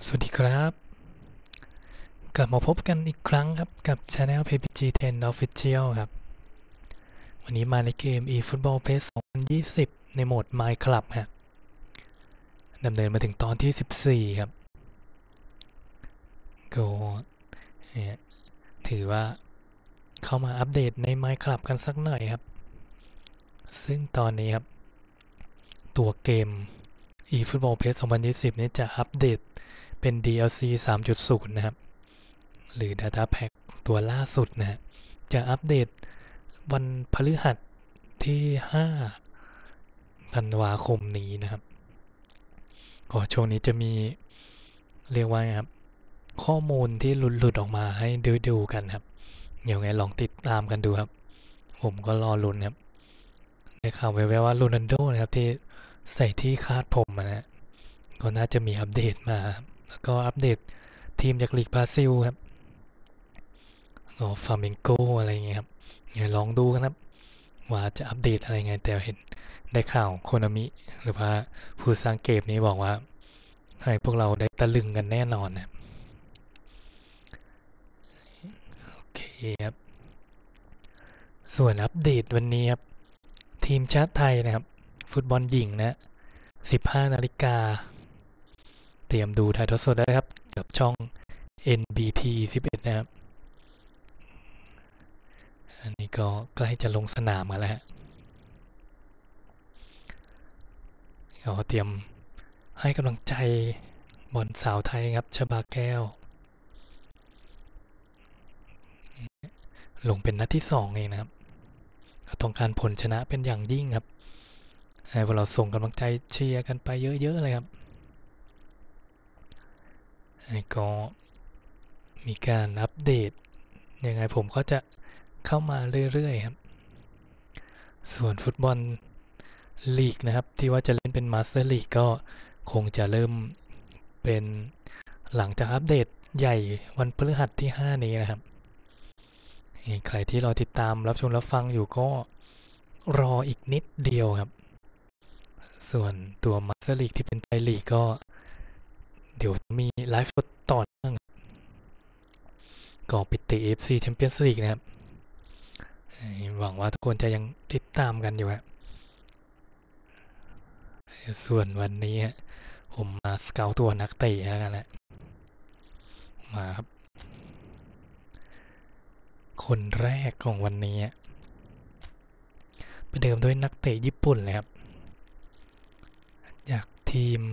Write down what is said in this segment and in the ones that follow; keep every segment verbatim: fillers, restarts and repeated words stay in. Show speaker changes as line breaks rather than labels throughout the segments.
สวัสดีครับกลับมาพบกันอีกครั้งครับกับ Channel พี พี จี เท็น Official ครับวันนี้มาในเกม eFootball PES สองพันยี่สิบในโหมด My Club ครับดำเนินมาถึงตอนที่สิบสี่ครับก็เนี่ยถือว่าเข้ามาอัปเดตใน My Club กันสักหน่อยครับซึ่งตอนนี้ครับตัวเกม eFootball PES สองพันยี่สิบนี้จะอัปเดตเป็น ดี แอล ซี สามจุดศูนย์ นะครับหรือ Data Pack ตัวล่าสุดนะฮะจะอัปเดตวันพฤหัสที่ห้าธันวาคมนี้นะครับก็ช่วงนี้จะมีเรียกว่าครับข้อมูลที่หลุดๆออกมาให้ดูดูกันครับเดี๋ยวไงลองติดตามกันดูครับผมก็รอลุ้นครับได้ข่าวแววๆว่าโรนัลโดนะครับที่ใส่ที่คาดผมนะก็น่าจะมีอัปเดตมาแล้วก็อัปเดตทีมจากลีกบราซิลครับก็ฟาเมนโกอะไรเงี้ยครับเดี๋ยวลองดูกันครับว่าจะอัปเดตอะไรไงแต่เห็นได้ข่าวโคนามิหรือว่าผู้สร้างเกมนี้บอกว่าให้พวกเราได้ตะลึงกันแน่นอนนะโอเคครับส่วนอัปเดตวันนี้ครับทีมชาติไทยนะครับฟุตบอลหญิงนะสิบห้านาฬิกาเตรียมดูถ่ายทอดสดได้ครับกับช่อง เอ็น บี ที สิบเอ็ดนะครับอันนี้ก็ใกล้จะลงสนามกันแล้วฮะก็เตรียมให้กำลังใจบอลสาวไทยครับชบาแก้วลงเป็นนัดที่สองเองนะครับต้องการผลชนะเป็นอย่างยิ่งครับให้พวกเราส่งกำลังใจเชียร์กันไปเยอะๆเลยครับก็มีการอัปเดตยังไงผมก็จะเข้ามาเรื่อยๆครับส่วนฟุตบอลลีกนะครับที่ว่าจะเล่นเป็นมาสเตอร์ลีกก็คงจะเริ่มเป็นหลังจากอัปเดตใหญ่วันพฤหัสที่ห้านี้นะครับใครที่รอติดตามรับชมรับฟังอยู่ก็รออีกนิดเดียวครับส่วนตัวมาสเตอร์ลีกที่เป็นไทยลีกก็เดี๋ยวมีไลฟ์สดต่อเนื่องก็ปิดตี เอฟ ซี Champions League นะครับหวังว่าทุกคนจะยังติดตามกันอยู่ครับส่วนวันนี้ผมมาสเกาตัวนักเตะแล้วกันแหละมาครับคนแรกของวันนี้ไปเดิมด้วยนักเตะญี่ปุ่นเลยครับจากทีม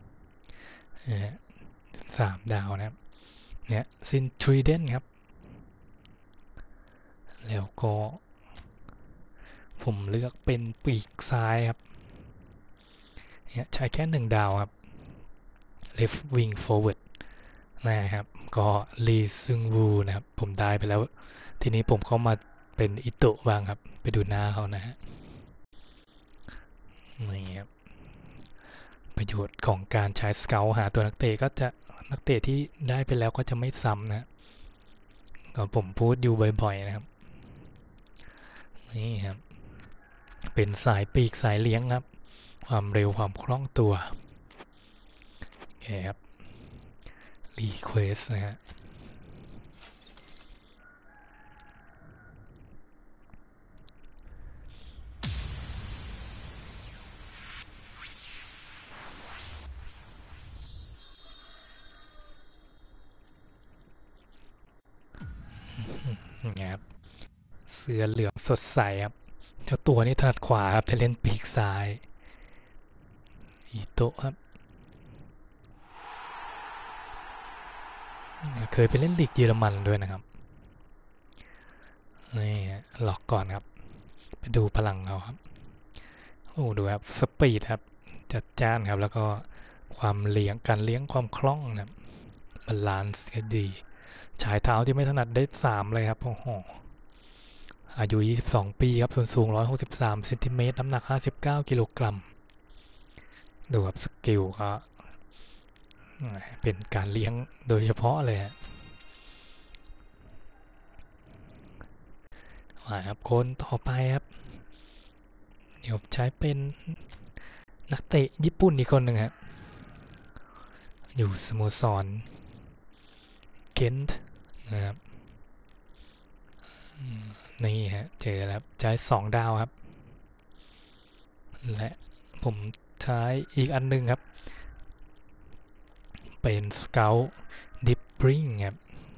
สามดาวนะครับเนี่ยซินทรีเดนครับแล้วก็ผมเลือกเป็นปีกซ้ายครับเนี่ยใช้แค่หนึ่งดาวครับ left wing forward นะครับก็ลีซึงวูนะครับผมได้ไปแล้วทีนี้ผมเข้ามาเป็นอิโตะบ้างครับไปดูหน้าเขานะฮะนี่ครับประโยชน์ของการใช้สเกลหาตัวนักเตะก็จะนักเตะที่ได้ไปแล้วก็จะไม่ซ้ำนะก็ผมพูดอยู่บ่อยๆนะครับนี่ครับเป็นสายปีกสายเลี้ยงครับความเร็วความคล่องตัวโอเคครับรีเควสนะฮะนี่ครับเสื้อเหลืองสดใสครับเจ้าตัวนี้ถนัดขวาครับจะเล่นปีกซ้ายอิโตะครับเคยไปเล่นลีกเยอรมันด้วยนะครับนี่หลอกก่อนครับไปดูพลังเขาครับโอ้ดูครับสปีดครับจัดจ้านครับแล้วก็ความเลี้ยงการเลี้ยงความคล่องนะบาลานซ์ดีฉายเท้าที่ไม่ถนัดได้สามเลยครับโอ้โหอายุยี่สิบสองปีครับส่วนสูงหนึ่งร้อยหกสิบสามเซนติเมตรน้ำหนักห้าสิบเก้ากิโลกรัมดูครับสกิลก็เป็นการเลี้ยงโดยเฉพาะเลยครับคนต่อไปครับเดี๋ยวใช้เป็นนักเตะญี่ปุ่นอีกคนหนึ่งครับอยู่สโมสรเกนต์นะครับนี่ฮะเจอแล้วใช้สองดาวครับและผมใช้อีกอันหนึ่งครับเป็นสเกลดิปปริงครับ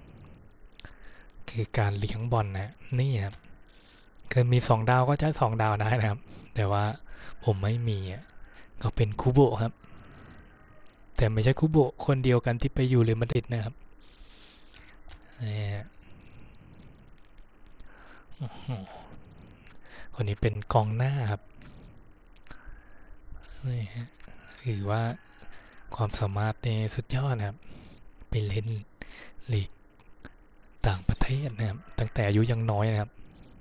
คือการเลี้ยงบอลนะนี่ครับคือมีสองดาวก็ใช้สองดาวได้นะครับแต่ว่าผมไม่มีก็เป็นคูโบครับแต่ไม่ใช่คูโบคนเดียวกันที่ไปอยู่เรอัลมาดริดนะครับคนนี้เป็นกองหน้าครับนี่ฮะถือว่าความสามารถในสุดยอดนะครับไปเล่นลีกต่างประเทศนะครับตั้งแต่อายุยังน้อยนะครับ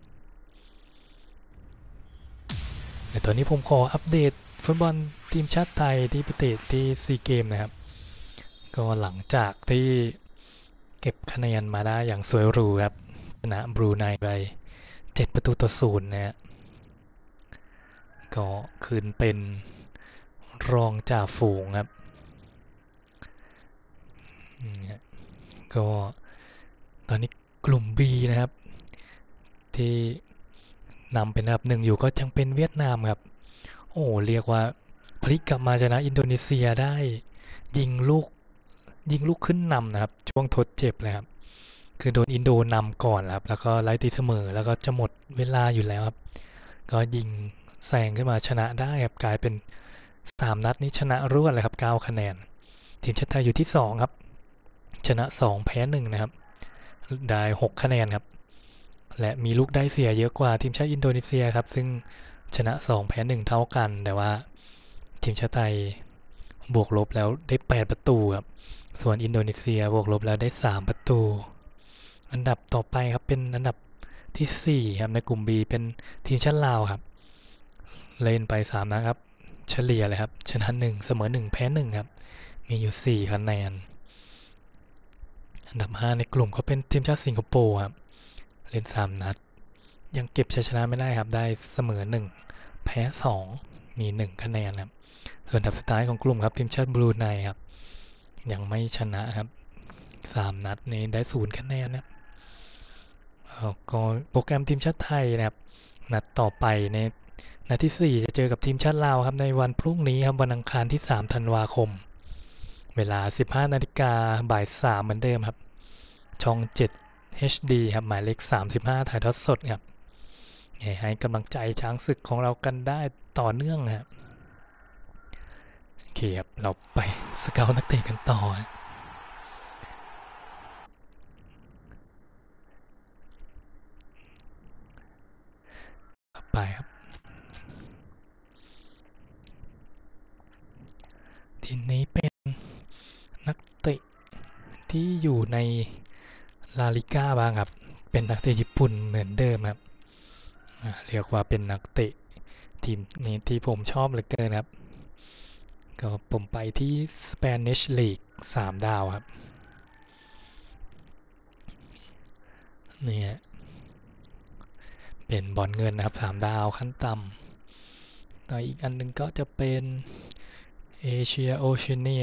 แต่ตอนนี้ผมขออัปเดตฟุตบอลทีมชาติไทยที่ไปเตะที่ซีเกมนะครับก็หลังจากที่เก็บคะแนนมาได้อย่างสวยหรูครับชนะบรูไนไปเจ็ดประตูต่อศูนย์นะฮะก็คืนเป็นรองจ่าฝูงครับก็ตอนนี้กลุ่ม B นะครับที่นำเป็นอันดับหนึ่งอยู่ก็ยังเป็นเวียดนามครับโอ้เรียกว่าพลิกกลับมาชนะอินโดนีเซียได้ยิงลูกยิงลูกขึ้นนำนะครับช่วงทดเจ็บเลยครับคือโดนอินโดนำก่อนครับแล้วก็ไล่ตีเสมอแล้วก็จะหมดเวลาอยู่แล้วครับก็ยิงแซงขึ้นมาชนะได้ครับกลายเป็นสามนัดนี้ชนะรวดเลยครับเก้าคะแนนทีมชาติไทยอยู่ที่สองครับชนะสองแพ้หนึ่งนะครับได้หกคะแนนครับและมีลูกได้เสียเยอะกว่าทีมชาติอินโดนีเซียครับซึ่งชนะสองแพ้หนึ่งเท่ากันแต่ว่าทีมชาติไทยบวกลบแล้วได้แปดประตูครับส่วนอินโดนีเซียบวกลบแล้วได้สามประตูอันดับต่อไปครับเป็นอันดับที่สี่ครับในกลุ่ม B เป็นทีมชาติลาวครับเล่นไปสามนัดครับเฉลี่ยเลยครับชนะหนึ่งเสมอหนึ่งแพ้หนึ่งครับมีอยู่สี่คะแนนอันดับห้าในกลุ่มก็เป็นทีมชาติสิงคโปร์ครับเล่นสามนัดยังเก็บชัยชนะไม่ได้ครับได้เสมอหนึ่งแพ้สองมีหนึ่งคะแนนครับส่วนอันดับสุดท้ายของกลุ่มครับทีมชาติบรูไนครับยังไม่ชนะครับสามนัดนี้ได้ศูนย์คะแนนนะก็โปรแกรมทีมชาติไทยนะครับนัดต่อไปในนัดที่สี่จะเจอกับทีมชาติลาวครับในวันพรุ่งนี้ครับวันอังคารที่สามธันวาคมเวลา สิบห้านาฬิกาบ่ายสามเหมือนเดิมครับช่องเจ็ด เอช ดี ครับหมายเลขสามสิบห้าถ่ายทอดสดครับให้กำลังใจช้างศึกของเรากันได้ต่อเนื่องครับโอเคครับเราไปสเกลนักเตะกันต่อไปครับทีนี้เป็นนักเตะที่อยู่ในลาลิก้าบ้างครับเป็นนักเตะญี่ปุ่นเหมือนเดิมครับเรียกว่าเป็นนักเตะทีมนี้ที่ผมชอบเหลือเกินครับก็ผมไปที่ Spanish League สามดาวครับนี่เป็นบอลเงินนะครับสามดาวขั้นต่ำต่ออีกอันนึงก็จะเป็นเอเชียโอเชียเนีย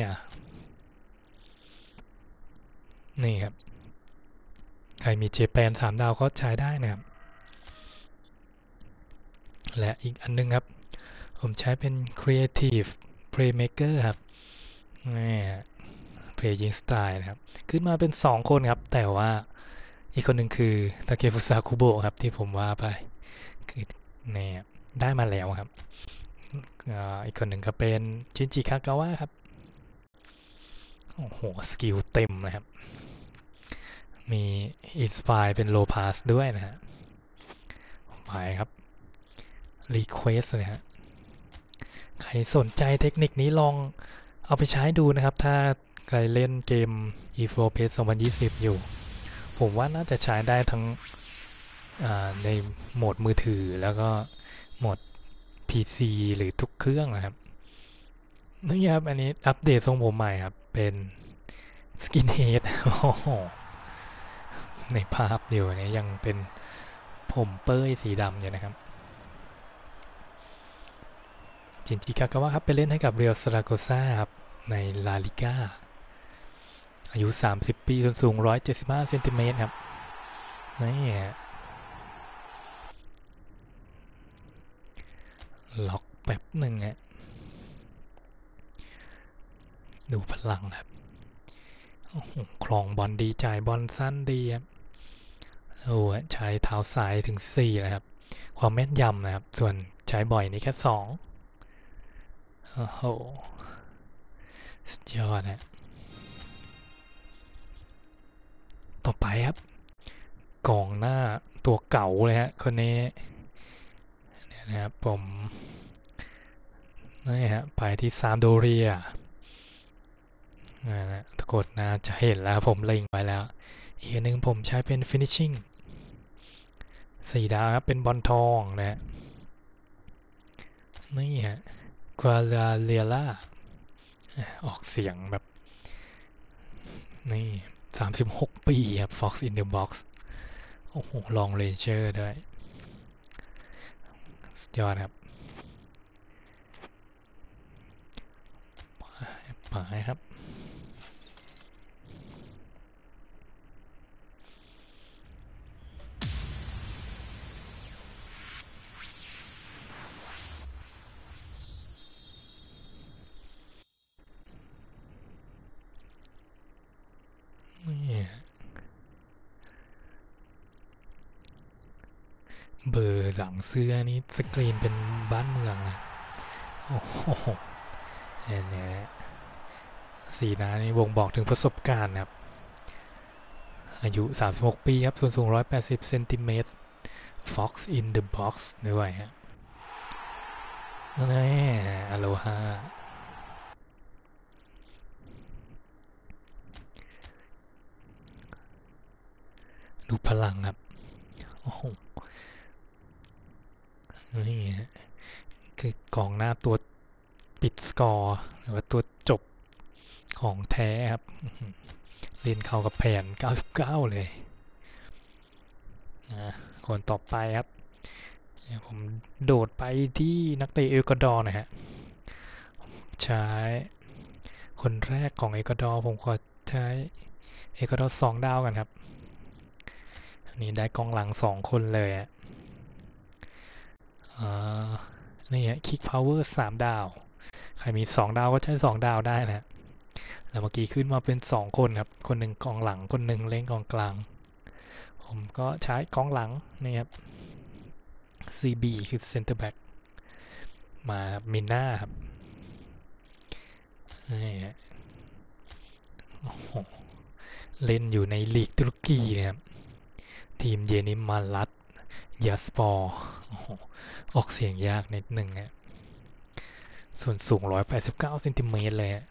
นี่ครับใครมีเจแปนสามดาวก็ใช้ได้นะครับและอีกอันนึงครับผมใช้เป็น Creative Playmaker ครับนี่ Playing Style นะครับขึ้นมาเป็นสองคนครับแต่ว่าอีกคนหนึ่งคือทาเคฟุซาคุโบะครับที่ผมว่าไปคือเนี่ยได้มาแล้วครับอีกคนหนึ่งก็เป็นชินจิคากาวะครับโอ้โหสกิลเต็มนะครับมีอินสปายเป็นโลพาสด้วยนะฮะไปครับรีเควสเลยฮะใครสนใจเทคนิคนี้ลองเอาไปใช้ดูนะครับถ้าใครเล่นเกม อี โฟร์ พี เอส สองพันยี่สิบอยู่ผมว่าน่าจะใช้ได้ทั้งในโหมดมือถือแล้วก็โหมด พี ซี หรือทุกเครื่องนะครับนี่ครับอันนี้อัปเดตทรงผมใหม่ครับเป็นสกินเฮดในภาพอยู่เนี่ยยังเป็นผมเป้ยสีดำอยู่นะครับจินจิคากาวะครับไปเล่นให้กับเรียวซาราโกซาครับในลาลิก้าอายุสามสิบปีส่วนสูงหนึ่งร้อยเจ็ดสิบห้าเซนติเมตรครับนี่ล็อกแป๊บหนึ่งฮะดูพลังครับคลองบอลดีจ่ายบอลสั้นดีครับโอ้ใช้เท้าซ้ายถึงสี่เลยครับความแม่นยำนะครับส่วนใช้บ่อยนี่แค่สองโอ้โหสุดยอดนะต่อไปครับกองหน้าตัวเก่าเลยฮะคนนี้นะครับผมนี่ฮะไปที่ซามโดเรียนะทุกคนน่าจะเห็นแล้วผมเล็งไว้แล้วอีกอันหนึ่งผมใช้เป็น finishing สี่ดาวครับเป็นบอลทองนะนี่ฮะกัวลาเลียล่าออกเสียงแบบนี่สามสิบหกปีครับ Fox in the Box โอ้โหลองเลเชอร์ด้วยสุดยอดครับหมายครับนี่เบอร์หลังเสื้อนี่สกรีนเป็นบ้านเมืองนะโอ้โหเนี่ยสีหน้านี่บ่งบอกถึงประสบการณ์ครับอายุสามสิบหกปีครับส่วนสูงหนึ่งร้อยแปดสิบเซนติเมตร Fox in the Box ด้วยฮะนี่อโลฮาดูพลังครับโอ้โหนี่คือกองหน้าตัวปิดสกอร์หรือว่าตัวจบของแท้ครับเล่นเข้ากับแผนเก้าสิบเก้าเลยนะคนต่อไปครับผมโดดไปที่นักเตะเอลกวาดอร์นะฮะใช้คนแรกของเอกวาดอร์ผมขอใช้เอกวาดอร์สองดาวกันครับนี่ได้กองหลังสองคนเลยอ่ะนี่ฮะคิกพาวเวอร์สามดาวใครมีสองดาวก็ใช้สองดาวได้นะแล้วเมื่อกี้ขึ้นมาเป็นสองคนครับคนหนึ่งกองหลังคนหนึ่งเล่นกองกลางผมก็ใช้กองหลังนี่ครับ ซี บี คือ Center Back มามิน่าครับนี่ฮะเล่นอยู่ในลีกตุรกีนะครับทีมเยนิมมาลัตยาสปอร์ออกเสียงยากนิดหนึ่งฮะส่วนสูงหนึ่งร้อยแปดสิบเก้าเซนติเมตรเลยฮะ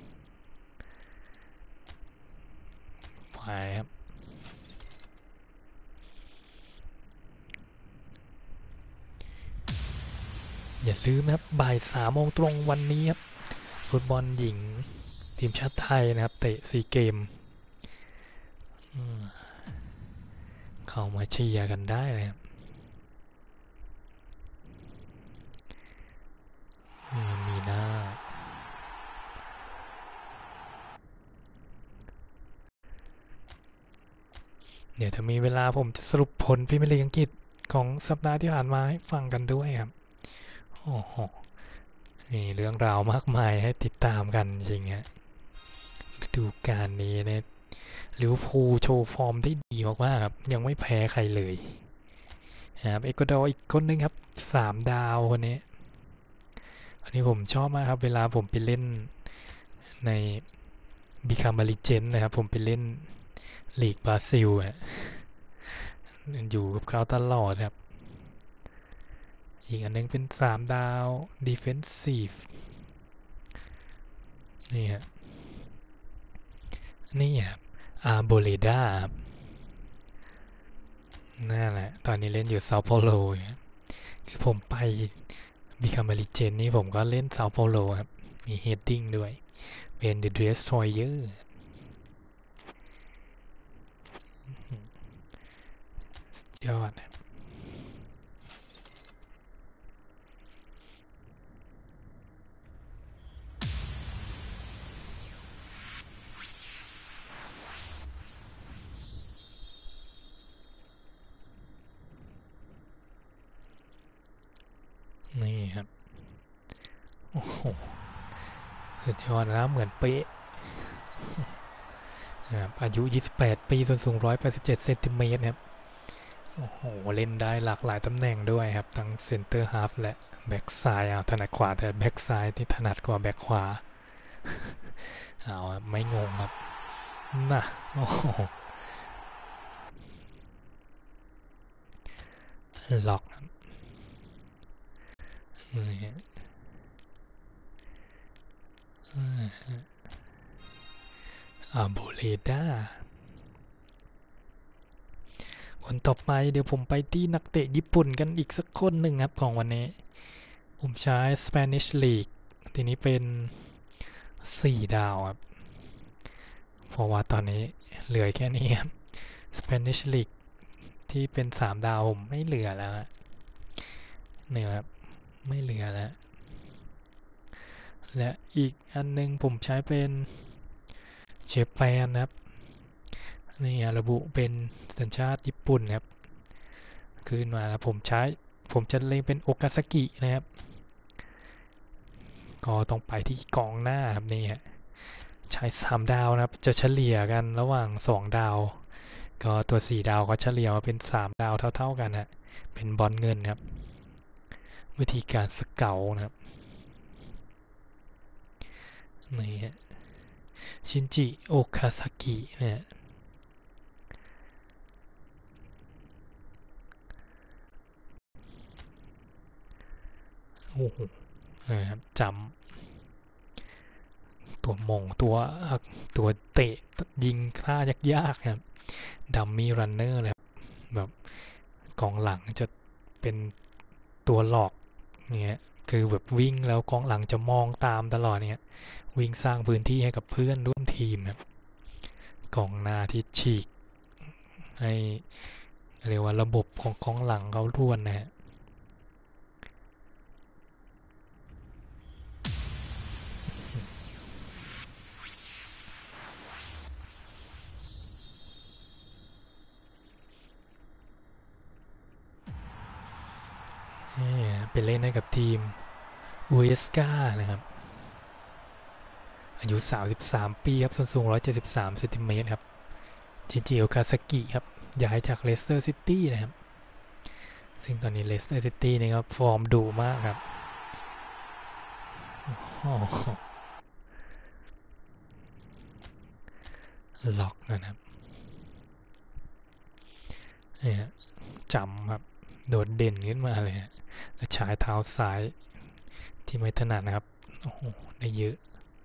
ไปครับอย่าลืมนะครับบ่ายสามโมงตรงวันนี้ครับฟุตบอลหญิงทีมชาติไทยนะครับเตะซีเกมเข้ามาเชียร์กันได้เลยครับมีหน้าเดี๋ยวถ้ามีเวลาผมจะสรุปผลพรีเมียร์ลีกอังกฤษของสัปดาห์ที่ผ่านมาให้ฟังกันด้วยครับโอ้โหมีเรื่องราวมากมายให้ติดตามกันจริงฮะฤดูกาลนี้เนี่ยลิเวอร์พูลโชว์ฟอร์มได้ดีมากๆครับยังไม่แพ้ใครเลยครับเอกวาดอร์อีกคนนึงครับสามดาวคนนี้อันนี้ผมชอบมากครับเวลาผมไปเล่นในบิคามาริเจนนะครับผมไปเล่นลีกบราซิลอ่ะอยู่กับเขาตลอดครับอีกอันนึงเป็นสามดาว Defensive นี่ฮะนี่ครับอาร์โบเลดาครับนั่นแหละตอนนี้เล่นอยู่เซาเปาโลคือผมไปบิคามาริเจนนี่ผมก็เล่นเซาเปาโลครับมีเฮดดิ้งด้วยเป็น The Destroyer ยอดโอ้โหสุดยอดนะเหมือนเป๊ะนะครับอายุยี่สิบแปดปีส่วนสูงหนึ่งร้อยแปดสิบเจ็ดเซนติเมตรครับโอ้โหเล่นได้หลากหลายตำแหน่งด้วยครับทั้งเซนเตอร์ฮาฟและแบ็กซ้ายเอาถนัดขวาแต่แบ็กซ้ายที่ถนัดกว่าแบ็กขวาเอาไม่งงครับน่ะโอ้โหล็อกนี่อาโบเลดาคนต่อไปเดี๋ยวผมไปที่นักเตะญี่ปุ่นกันอีกสักคนหนึ่งครับของวันนี้ผมใช้ Spanish League ทีนี้เป็นสี่ดาวครับเพราะว่าตอนนี้เหลือแค่นี้ครับ Spanish League ที่เป็นสามดาวผมไม่เหลือแล้วเหนือครับไม่เหลือแล้วและอีกอันนึงผมใช้เป็นเจแปนนะครับนี่ระบุเป็นสัญชาติญี่ปุ่นครับขึ้นมาแล้วผมใช้ผมจะเล็งเป็นโอกาซากินะครับก็ต้องไปที่กองหน้าครับนี่ฮะใช้สามดาวนะครับจะเฉลี่ยกันระหว่างสองดาวก็ตัวสี่ดาวก็เฉลี่ยมาเป็นสามดาวเท่าๆกันฮะเป็นบอลเงินครับวิธีการสเกลนะครับนี่ฮะชินจิโอคาซากิเนี่ยโอ้โหนะครับจำตัวมงตัวตัวเตะยิงท่ายากๆครับดัมมี่รันเนอร์เลยแบบกองหลังจะเป็นตัวหลอกเนี่ยคือแบบวิ่งแล้วกองหลังจะมองตามตลอดเนี่ยวิ่งสร้างพื้นที่ให้กับเพื่อนร่วมทีมครับกองหน้าที่ฉีกให้เรียกว่าระบบของกองหลังเขาร่วนนะฮะไปเล่นให้กับทีมอุเอสกานะครับอายุสามสิบสามปีครับส่วนสูงหนึ่งร้อยเจ็ดสิบสามเซนติเมตรครับจินจิโอคาซากิครับย้ายจากเลสเตอร์ซิตี้นะครับซึ่งตอนนี้เลสเตอร์ซิตี้นี่ครับฟอร์มดูมากครับล็อกนะครับเนี่ยจำครับโดดเด่นขึ้นมาเลยแล้วฉายเท้าซ้ายที่ไม่ถนัดนะครับโอ้โหได้เยอะ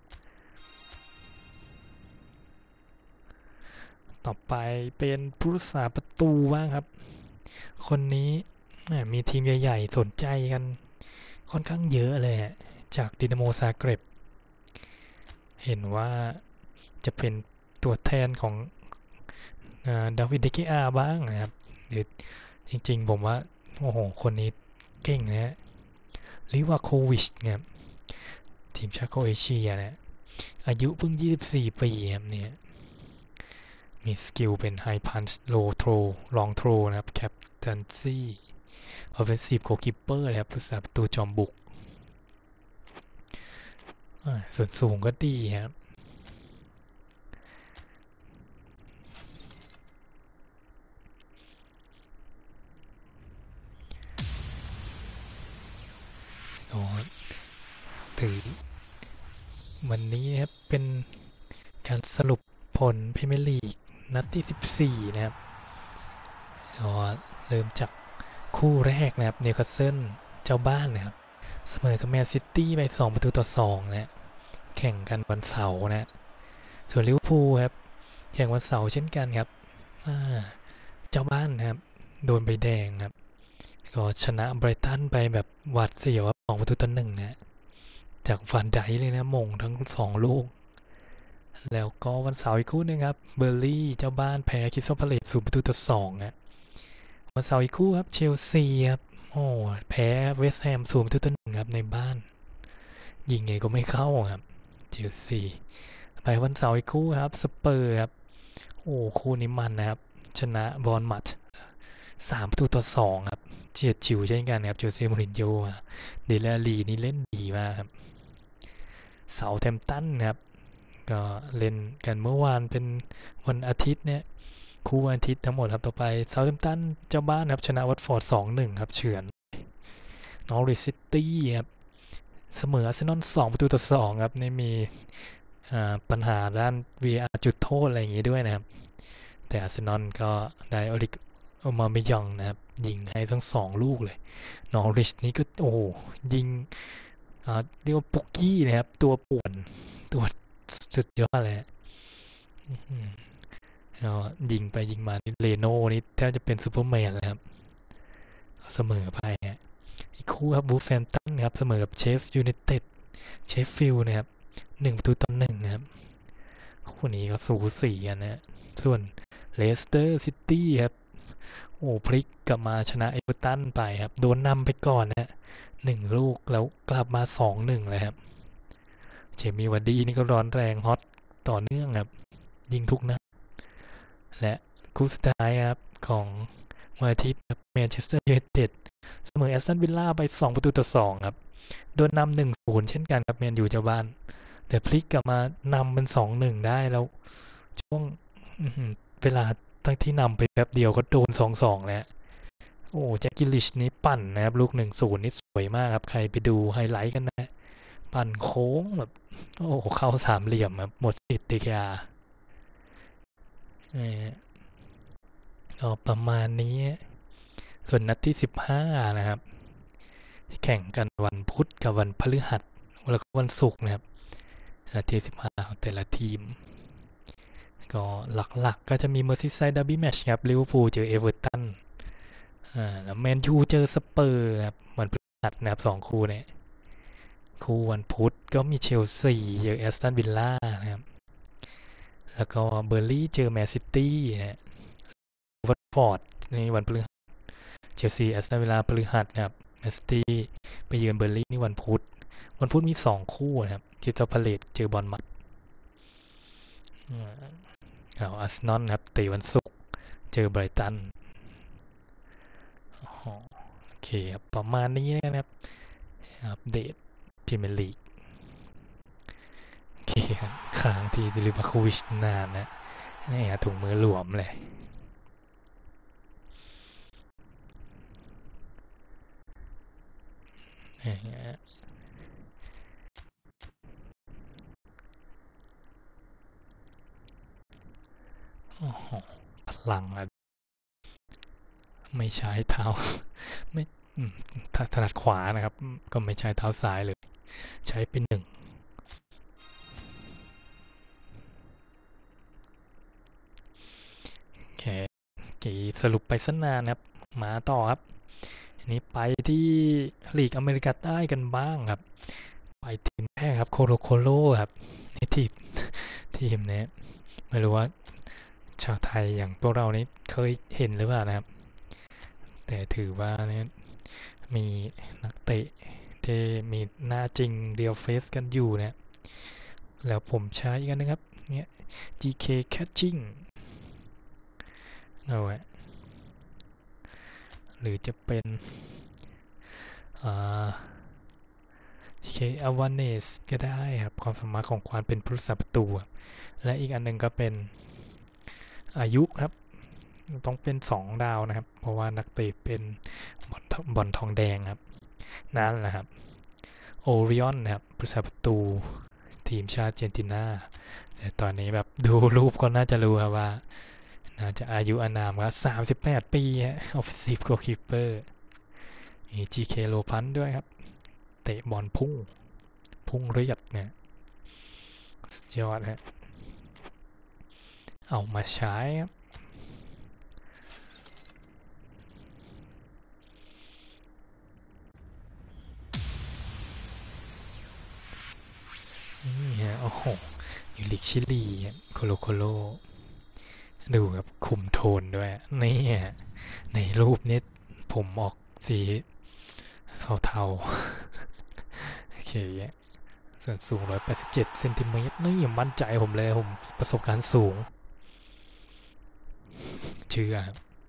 ต่อไปเป็นผู้รักษาประตูบ้างครับคนนี้มีทีมใหญ่ๆสนใจกันค่อนข้างเยอะเลยจากดินาโมซาเกร็บเห็นว่าจะเป็นตัวแทนของดาวิดเดเกอาบ้างนะครับหรือจริงๆผมว่าโอ้โหคนนี้เก่งนะลิวาโควิชเนี่ยทีมชาติโครเอเชียนะอายุเพิ่งยี่สิบสี่ปีครับเนี่ยมีสกิลเป็นไฮพันช์โลโทรลองโทรนะครับแคปตันซี่ออฟเฟนซีฟโกคิปเปอร์นะครับผู้สาประตูจอมบุกส่วนสูงก็ดีครับถือวันนี้ครับเป็นการสรุปผลพรีเมียร์ลีกนัดที่สิบสี่นะครับก็เริ่มจากคู่แรกนะครับนิวคาสเซิลเจ้าบ้านนะครับเสมอกับแมนซิตี้ไปสองประตูต่อสองนะแข่งกันวันเสาร์นะส่วนลิเวอร์พูลครับแข่งวันเสาร์เช่นกันครับเจ้าบ้านนะครับโดนใบแดงครับก็ชนะไบรตันไปแบบหวาดเสียวสองประตูต่อหนึ่งนะจากฟันไดเลยนะมงทั้งสองลูกแล้วก็วันเสาร์อีกคู่นึงครับเบอร์ลี่เจ้าบ้านแพ้คริสตัลพาเลซศูนย์ประตูต่อสองนะวันเสาร์อีกคู่ครับเชลซีครับโอ้แพ้เวสต์แฮมศูนย์ประตูต่อหนึ่งครับในบ้านยิงไงก็ไม่เข้าครับเชลซีไปวันเสาร์อีกคู่ครับสเปอร์ครับโอ้คู่นี้มันนะครับชนะบอลมัดสามประตูต่อสองครับเฉียดฉิวเช่นกันครับโจเซ่มูรินโญ่เดลาลีนี่เล่นดีมากครับเซาท์แฮมป์ตันครับก็เล่นกันเมื่อวานเป็นวันอาทิตย์เนี่ยคู่วันอาทิตย์ทั้งหมดครับต่อไปเซาท์แฮมป์ตันเจ้าบ้านครับชนะวัตฟอร์ด สองหนึ่ง ครับเฉือนนอริชซิตี้ครับเสมออาร์เซนอลสองประตูต่อสองครับนี่มีปัญหาด้าน วี อาร์ จุดโทษอะไรอย่างงี้ด้วยนะครับแต่อาร์เซนอลก็ได้อลิกอมาไม่ยองนะครับยิงให้ทั้งสองลูกเลยนอริชนี่ก็โอ้ยิงเรียกว่าปุกกี้นะครับตัวป่วนตัวสุดยอดเลยยิงไปยิงมาเลโน่นี่แทบจะเป็นซูเปอร์แมนเลยครับเสมอไปอีกคู่ครับบูฟแฟมตันครับเสมอกับเชฟยูไนเต็ดเชฟฟิลด์นะครับหนึ่งประตูต่อหนึ่งครับคู่นี้ก็สูสีกันนะส่วนเลสเตอร์ซิตี้ครับโอ้พลิกกลับมาชนะเอเวอร์ตันไปครับโดนนำไปก่อนนะหนึ่งลูกแล้วกลับมาสองหนึ่งเลยครับเจมี่วาร์ดี้นี่ก็ร้อนแรงฮอตต่อเนื่องครับยิงทุกนัดและคู่สุดท้ายครับของวันอาทิตย์ครับแมนเชสเตอร์ยูไนเต็ดเสมอแอสตันวิลล่าไปสองประตูต่อสองครับโดนนำหนึ่งศูนย์เช่นกันครับแมนยูเจ้าบ้านแต่พลิกกลับมานำเป็นสองหนึ่งได้แล้วช่วงเวลาตั้งที่นำไปแป๊บเดียวก็โดนสองสองแล้วโอ้แจ็คกิลิชนี่ปั่นนะครับลูกหนึ่งศูนย์นี่สวยมากครับใครไปดูไฮไลท์กันนะปั่นโค้งแบบโอ้เข้าสามเหลี่ยมครับหมดสิทธิ์เดียก็ประมาณนี้ส่วนนัดที่สิบห้านะครับแข่งกันวันพุธกับวันพฤหัสแล้วก็วันศุกร์นะครับนัดที่สิบห้าของแต่ละทีมก็หลักๆก็จะมีเมอร์ซีไซด์ดับบี้แมตช์ครับลิเวอร์พูลเจอเอเวอร์ตันอ่าแล้วแมนยูเจอสเปอร์ครับวันพฤหัสนะครับสองคู่เนี่ยคู่วันพุธก็มีเชลซีเจอแอสตันวิลล่านะครับแล้วก็เบอร์ลี่เจอแมนซิตี้นะวัตฟอร์ดในวันพฤหัสเชลซีแอสตันวิลล่าพฤหัสนะครับแมนซิตี้ไปเยือนเบอร์ลี่นี่วันพุธวันพุธมีสองคู่นะครับคริสตัลพาเลซเจอบอร์นมัธเอาอาร์เซนอลครับตีวันศุกร์เจอไบรตันโอเคครับประมาณนี้นะครับอัปเดตพรีเมียร์ลีกโอเคครับค้างที่ลิเวอร์พูลนานนะนี่ถุงมือหลวมเลยพลังอะไม่ใช้เท้าไม่ถนัดขวานะครับก็ไม่ใช้เท้าซ้ายเลยใช้เป็นหนึ่งโอเคกี่สรุปไปสักนานครับมาต่อครับอันนี้ไปที่ลีกอเมริกาใต้กันบ้างครับไปทีมแรกครับโคโลโคโลครับในทีมทีมนี้ไม่รู้ว่าชาวไทยอย่างพวกเรานี้เคยเห็นหรือเปล่านะครับแต่ถือว่าเนี่ยมีนักเตะที่มีหน้าจริงเดียวเฟสกันอยู่เนี่ยแล้วผมใช้กันนะครับเนี่ย จี เค Catching เอาไว้หรือจะเป็นอ่า จี เค Awareness ก็ได้ครับความสามารถของความเป็นผู้รักษาประตูและอีกอันหนึ่งก็เป็นอายุครับต้องเป็นสองดาวนะครับเพราะว่านักเตะเป็นบอลทองแดงครับนั่นแหละครับโอริออนนะครับผู้รักษาประตูทีมชาติอาร์เจนตินาแต่ตอนนี้แบบดูรูปก็น่าจะรู้ครับว่าน่าจะอายุอานามครับสามสิบแปดปีฮะ Offensive Goalkeeper มี จี เค โลพันด้วยครับเตะบอลพุ่งพุ่งเรียดเนี่ยยอดฮะเอามาใช้ครับนี่ฮะโอ้โหอยู่ลิกชิลีโคโลโคโลดูครับคุมโทนด้วยนี่ฮะในรูปนี้ผมออกสีเทาๆโอเคส่วนสูงหนึ่งร้อยแปดสิบเจ็ดเซนติเมตรนี่มั่นใจผมเลยผมประสบการณ์สูงเชื่อ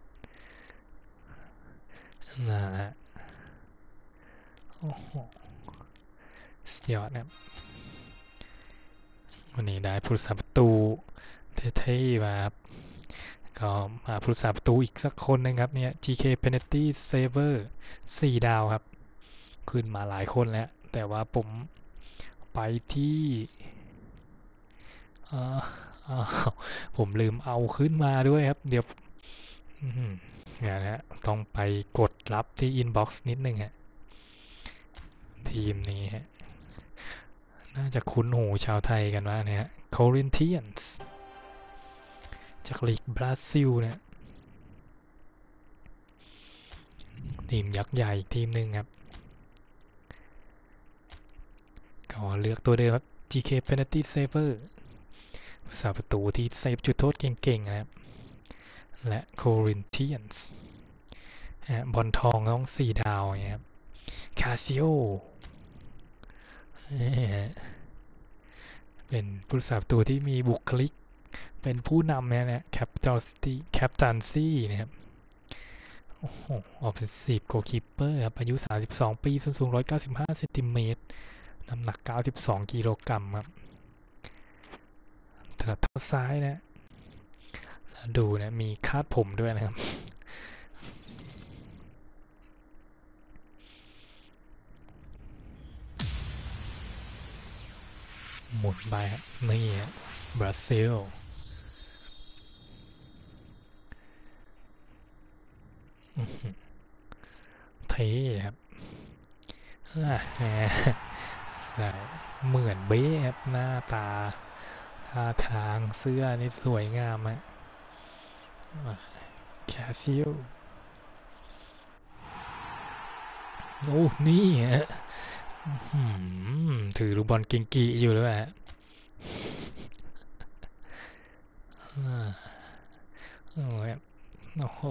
นะฮะโอ้โหยอดนะวันนี้ได้ผู้รักษาประตูเท่ๆมาครับก็มาผู้รักษาประตูอีกสักคนนึงครับเนี่ย จี เค Penalty Saver สี่ดาวครับขึ้นมาหลายคนแล้วแต่ว่าผมไปที่ผมลืมเอาขึ้นมาด้วยครับเดี๋ยวเนี่ยนะต้องไปกดรับที่ inbox นิดนึงฮะทีมนี้ฮะน่าจะคุ้นหูชาวไทยกันว่าเนี่ย Corinthians จากลีกบราซิลเนี่ยทีมยักษ์ใหญ่ทีมหนึ่งครับก็เลือกตัวเดิมครับ จี เค Penalty Saver ผู้สาประตูที่เซฟจุดโทษเก่งๆนะครับและ Corinthians บอลทองต้องสี่ดาวเนี่ยครับคาซิโอเป็นผู้สาประตูที่มีบุคลิกเป็นผู้นำเนี่ยนะแคปตันซี่แคปตันซี่นะครับโอ้โหออฟเฟนซีฟโกลคีปเปอร์ครับอายุสามสิบสองปีส่วนสูงหนึ่งร้อยเก้าสิบห้าเซนติเมตรน้ำหนักเก้าสิบสองกิโลกรัมครับถนัดเท้าซ้ายนะดูนะมีคาดผมด้วยนะครับหมุนไปครับนี่บราซิลเท่ครับใช่เหมือนเบ้ครับหน้าตาท่าทางเสื้อนี่สวยงามฮะแคสซิลโอ้นี่ฮะถือลูกบอลเก่งกีอยู่แล้วฮะโอ้โห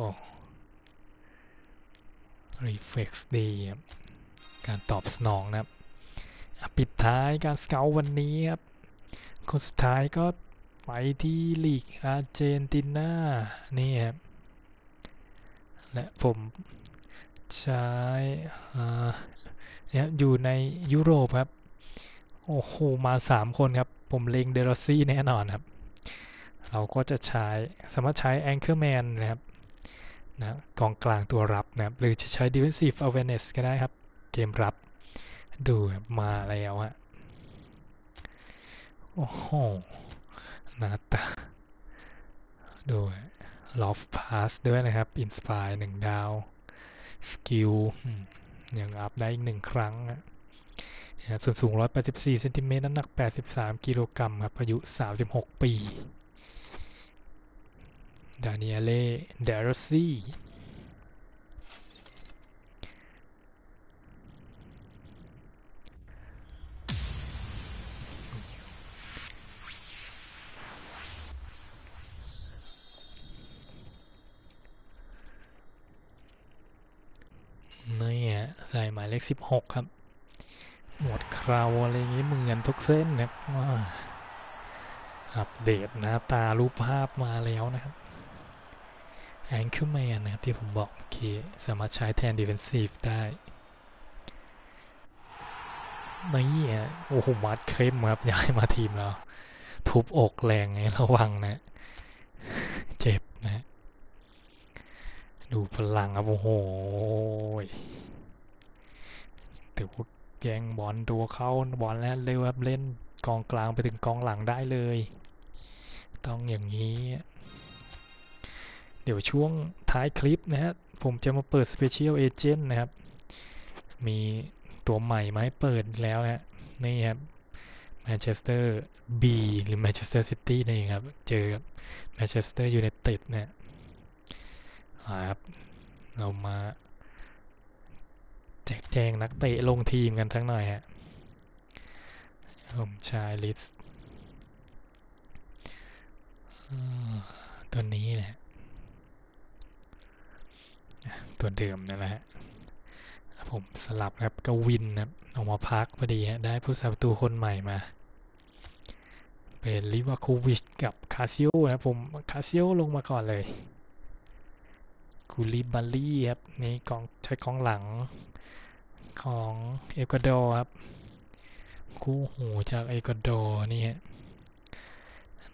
รีเฟล็กซ์ดีครับการตอบสนองนะครับปิดท้ายการสเกลวันนี้ครับคนสุดท้ายก็ไปที่ลีกอาร์เจนตินานี่ครับและผมใช้เนี่ยอยู่ในยุโรปครับโอ้โหมาสามคนครับผมเล็งเดรอซี่แน่นอนครับเราก็จะใช้สามารถใช้แองเกอร์แมนนะครับนะกองกลางตัวรับนะครับหรือจะใช้ defensive awareness ก็ได้ครับเกมรับดูมาแล้วฮะโอ้โหหน้าตาดูลอฟพาสด้วยนะครับอินสปายหนึ่งดาวสกิลยังอัพได้อีกหนึ่งครั้งส่วนสูงหนึ่งร้อยแปดสิบสี่เซนติเมตรน้ำหนักแปดสิบสามกิโลกรัมครับอายุสามสิบหกปีดานิเอเล่เดรซี่นี่ใส่หมายเลขสิบหกครับหมวดคราวอะไรอย่างนี้เหมือนทุกเส้นนะครับว่าอัปเดตหน้าตารูปภาพมาแล้วนะครับแองเกอร์แมนนะครับที่ผมบอกโอเคสามารถใช้แทนดิเฟนซีฟได้นี่ฮะโอ้โหมัดเข้มครับย้ายมาทีมเราทุบอกแรงไงระวังนะเจ็บนะดูพลังครับโอ้โหถือว่าแย่งบอลตัวเข้าบอลแล้วเร็วครับเล่นกองกลางไปถึงกองหลังได้เลยต้องอย่างนี้เดี๋ยวช่วงท้ายคลิปนะฮะผมจะมาเปิด Special Agent นะครับมีตัวใหม่มาให้เปิดแล้วนะนี่ครับแมนเชสเตอร์บีหรือแมนเชสเตอร์ซิตี้นี่ครับเจอกับแมนเชสเตอร์ยูไนเต็ดเนี่ยครับเรามาแจกแจงนักเตะลงทีมกันทั้งหน่อยฮะผมชายลิสต์ตัวนี้แหละตัวเดิมนั่นแหละผมสลับครับกวินครับออกมาพักพอดีฮะได้ผู้สาประตูคนใหม่มาเป็นลิวาโควิชกับคาซิโอนะผมคาซิโอลงมาก่อนเลยคูลิบาลี่ครับนี่กองใช้กองหลังของเอกวาดอร์ครับคู่หูจากเอกวาดอร์นี่ฮะ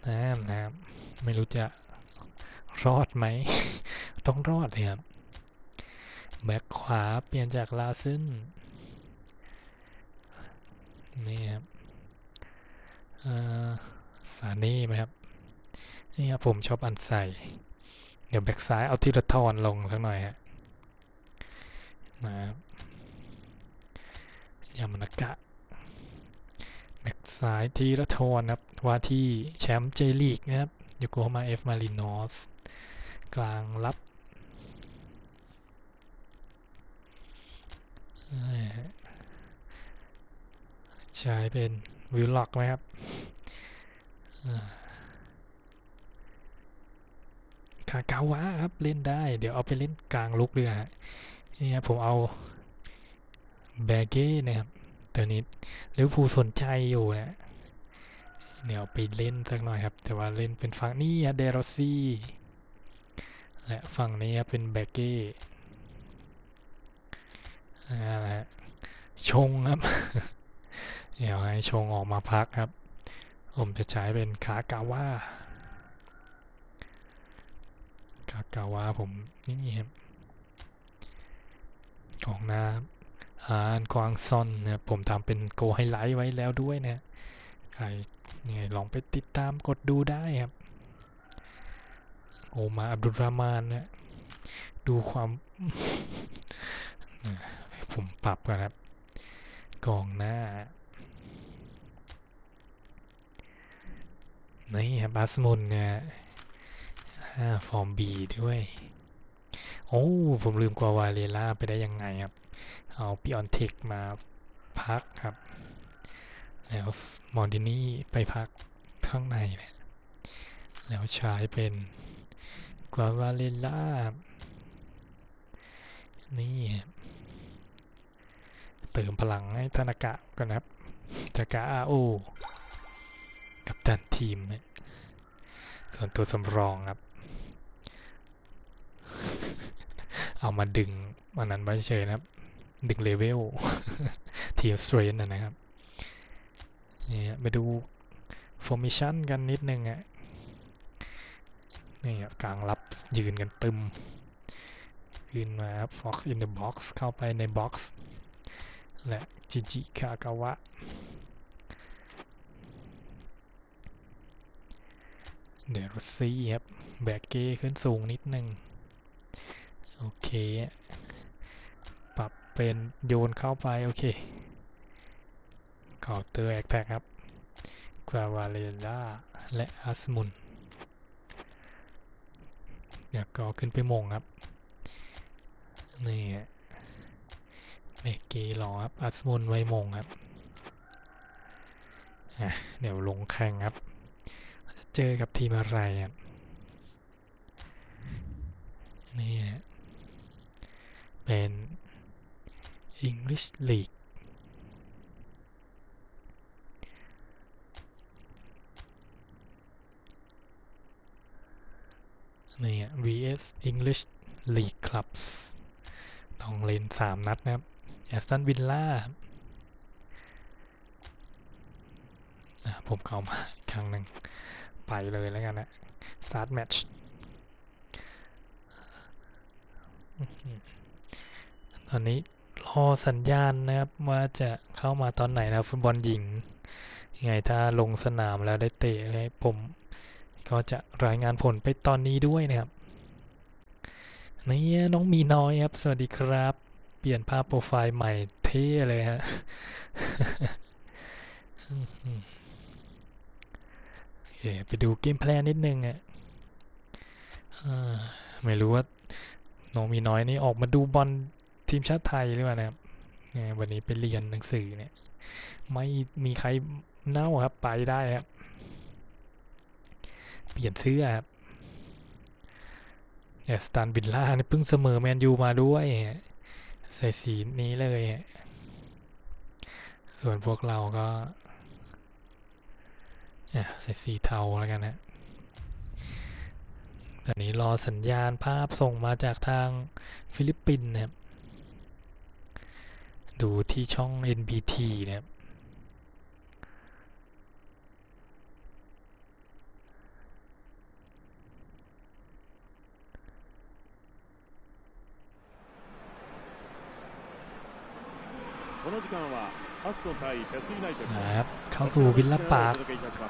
นะนะครับไม่รู้จะรอดไหม ต้องรอดเลยครับแบ็คขวาเปลี่ยนจากลาซึนนี่ครับซาเน่ไหมครับนี่ครับผมชอบอันใส่เดี๋ยวแบ็คซ้ายเอาทีละทอนลงสักหน่อยฮะนะครับยามานากะแบ็คซ้ายทีละทอนครับว่าที่แชมป์เจลีกนะครับโยโกฮาม่าเอฟมารินอสกลางรับใช้เป็นวิลล็อกไหมครับคากาวะครับเล่นได้เดี๋ยวเอาไปเล่นกลางลุกด้วยฮะนี่ครับผมเอาแบเก้นะครับตัวนี้ลิเวอร์พูลสนใจอยู่นะเดี๋ยวไปเล่นสักหน่อยครับแต่ว่าเล่นเป็นฝั่งนี้เดโรซี่และฝั่งนี้ครับเป็นแบเก้นะฮะชงครับเดี๋ยวให้ชงออกมาพักครับผมจะใช้เป็นคากาวะคากาวะผมนี่ครับของหน้าฮานกวางซอนนะผมทำเป็นโกไฮไลท์ไว้แล้วด้วยนะใครยังไงลองไปติดตามกดดูได้ครับโอมาอับดุลรามานนะดูความผมปรับกันครับกองหน้านี่ครับบาสมุนเนี่ยฟอร์มบีด้วยโอ้ผมลืมกวาวาเลล่าไปได้ยังไงครับเอาปิออนเทคมาพักครับแล้วมอร์ดินี่ไปพักข้างในเนี่ยแล้วใช้เป็นกวาวาเลล่านี่เติมพลังให้ธนากะกันนะครับธนากะอาโอกับตันทีมส่วนตัวสำรองครับเอามาดึงอันนั้นไว้เฉยนะครับดึงเลเวลทีมสเตรนนะครับนี่ไปดูฟอร์เมชั่นกันนิดนึงอ่ะนี่กลางรับยืนกันตึมยืนมาครับ Fox in the box เข้าไปในบ็อกซ์และจิจิคากาวะเดรซี่ครับแบกเก้ขึ้นสูงนิดนึงโอเคปรับเป็นโยนเข้าไปโอเคขอเตอร์แอคแท็กครับกวาวาเลล่าและอัสมุนเดี๋ยวก็ขึ้นไปมงครับนี่แบกเก้รอครับอัสมุนไว้มงครับเดี๋ยวลงแข่งครับเจอกับทีมอะไรครับนี่เป็น English League นี่ วี เอส English League Clubs ต้องเล่นสามนัดนะครับแอสตันวิลล่าผมเข้ามาอีกครั้งหนึ่งไปเลยแล้วกันนะ start match ตอนนี้รอสัญญาณนะครับว่าจะเข้ามาตอนไหนนะฟุตบอลหญิงยังไงถ้าลงสนามแล้วได้เตะให้ผมก็จะรายงานผลไปตอนนี้ด้วยนะครับนี่น้องมีน้อยครับสวัสดีครับเปลี่ยนภาพโปรไฟล์ใหม่เท่เลยฮะไปดูเกมแพลนนิดนึงอ่ะไม่รู้ว่าน้องมีน้อยนี่ออกมาดูบอลทีมชาติไทยหรือเปล่านะครับวันนี้ไปเรียนหนังสือเนี่ยไม่มีใครเน่าครับไปได้ครับเปลี่ยนเสื้อครับแอสตันวิลล่านี่เพิ่งเสมอแมนยูมาด้วยใส่สีนี้เลยส่วนพวกเราก็ใส่สีเทาแล้วกันนะตอนนี้รอสัญญาณภาพส่งมาจากทางฟิลิปปินส์นะครับดูที่ช่อง เอ็น บี ที นะครับนะครับเข้าสู่วิลล่าปาร์ค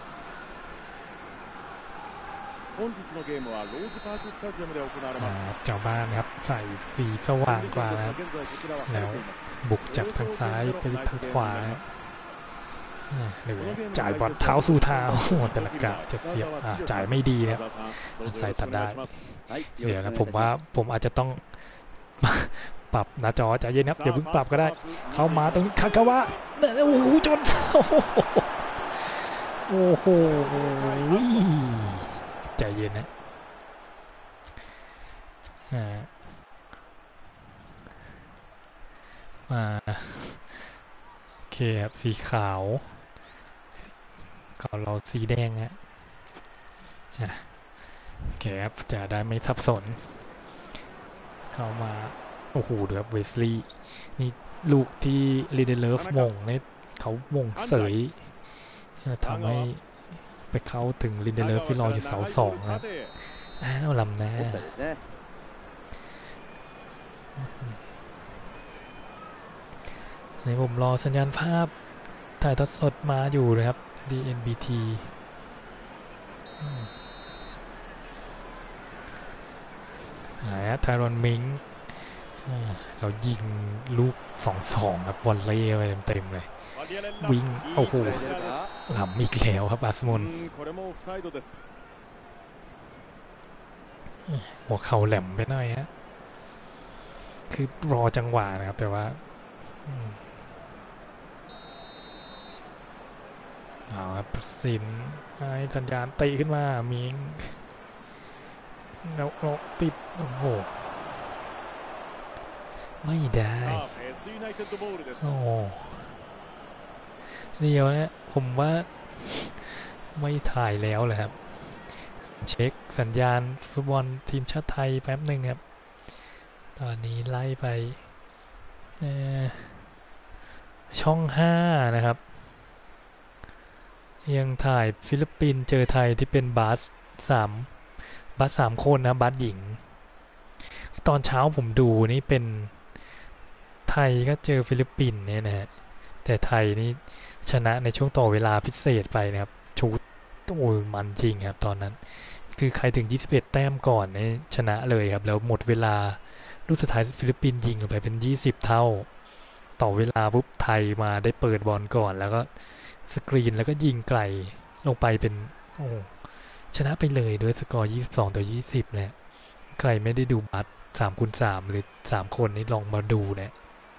เจ้าบ้านครับใส่สีสว่างกว่านะครับแล้วบุกจากทางซ้ายไปทางขวาหรือจ่ายบอลเท้าสู่เท้าแต่ละกะจะเสียบจ่ายไม่ดีนะครับใส่ตัดได้เดี๋ยวนะผมว่าผมอาจจะต้องปรับหน้าจอใจเย็นครับอย่าเพิ่งปรับก็ได้เข้ามาตรงนี้คากาวะโอ้โหจนโอ้โหใจเย็นนะมาโอเคครับสีขาวก็เราสีแดงฮะโอเคครับจะได้ไม่สับสนเข้ามาโอ้โหดูครับเวสลีย์นี่ลูกที่ลีเดเลฟมงเนี่ยเขามงเสยทำให้ไปเข้าถึงลินเดเลฟที่รออยู่เสาสองครับอ้าวลำแน่ในผมรอสัญญาณภาพถ่ายทอดสดมาอยู่นะครับ ดี เอ็น บี ที หายไทรอนมิงเขายิงลูก สองสอง ครับวอลเลย์ไปเต็มๆเลยวิ่งโอ้โหหลับอีกแล้วครับอาสมนหัวเข่าแหลมไปหน่อยฮะคือรอจังหวะนะครับแต่ว่าเอาครับสินให้สัญญาณตีขึ้นมามิงแล้วติดโอ้โหไม่ได้โอ้เดียวนะผมว่าไม่ถ่ายแล้วเลยครับเช็คสัญญาณฟุตบอลทีมชาติไทยแป๊บหนึ่งครับตอนนี้ไล่ไปช่องห้านะครับยังถ่ายฟิลิปปินส์เจอไทยที่เป็นบาสสามบาสสามคนนะบาสหญิงตอนเช้าผมดูนี่เป็นไทยก็เจอฟิลิปปินส์เนี่ยนะฮะแต่ไทยนี่ชนะในช่วงต่อเวลาพิเศษไปนะครับชูตโอ้ยมันจริงครับตอนนั้นคือใครถึงยี่สิบเอ็ดแต้มก่อนเนี่ยชนะเลยครับแล้วหมดเวลาลูกสุดท้ายฟิลิปปินส์ยิงไปเป็นยี่สิบเท่าต่อเวลาปุ๊บไทยมาได้เปิดบอลก่อนแล้วก็สกรีนแล้วก็ยิงไกลลงไปเป็นโอ้ชนะไปเลยด้วยสกอร์ยี่สิบสองต่อยี่สิบเนี่ยใครไม่ได้ดูบัตรสามคูณสามหรือสามคนนี้ลองมาดูเนี่ย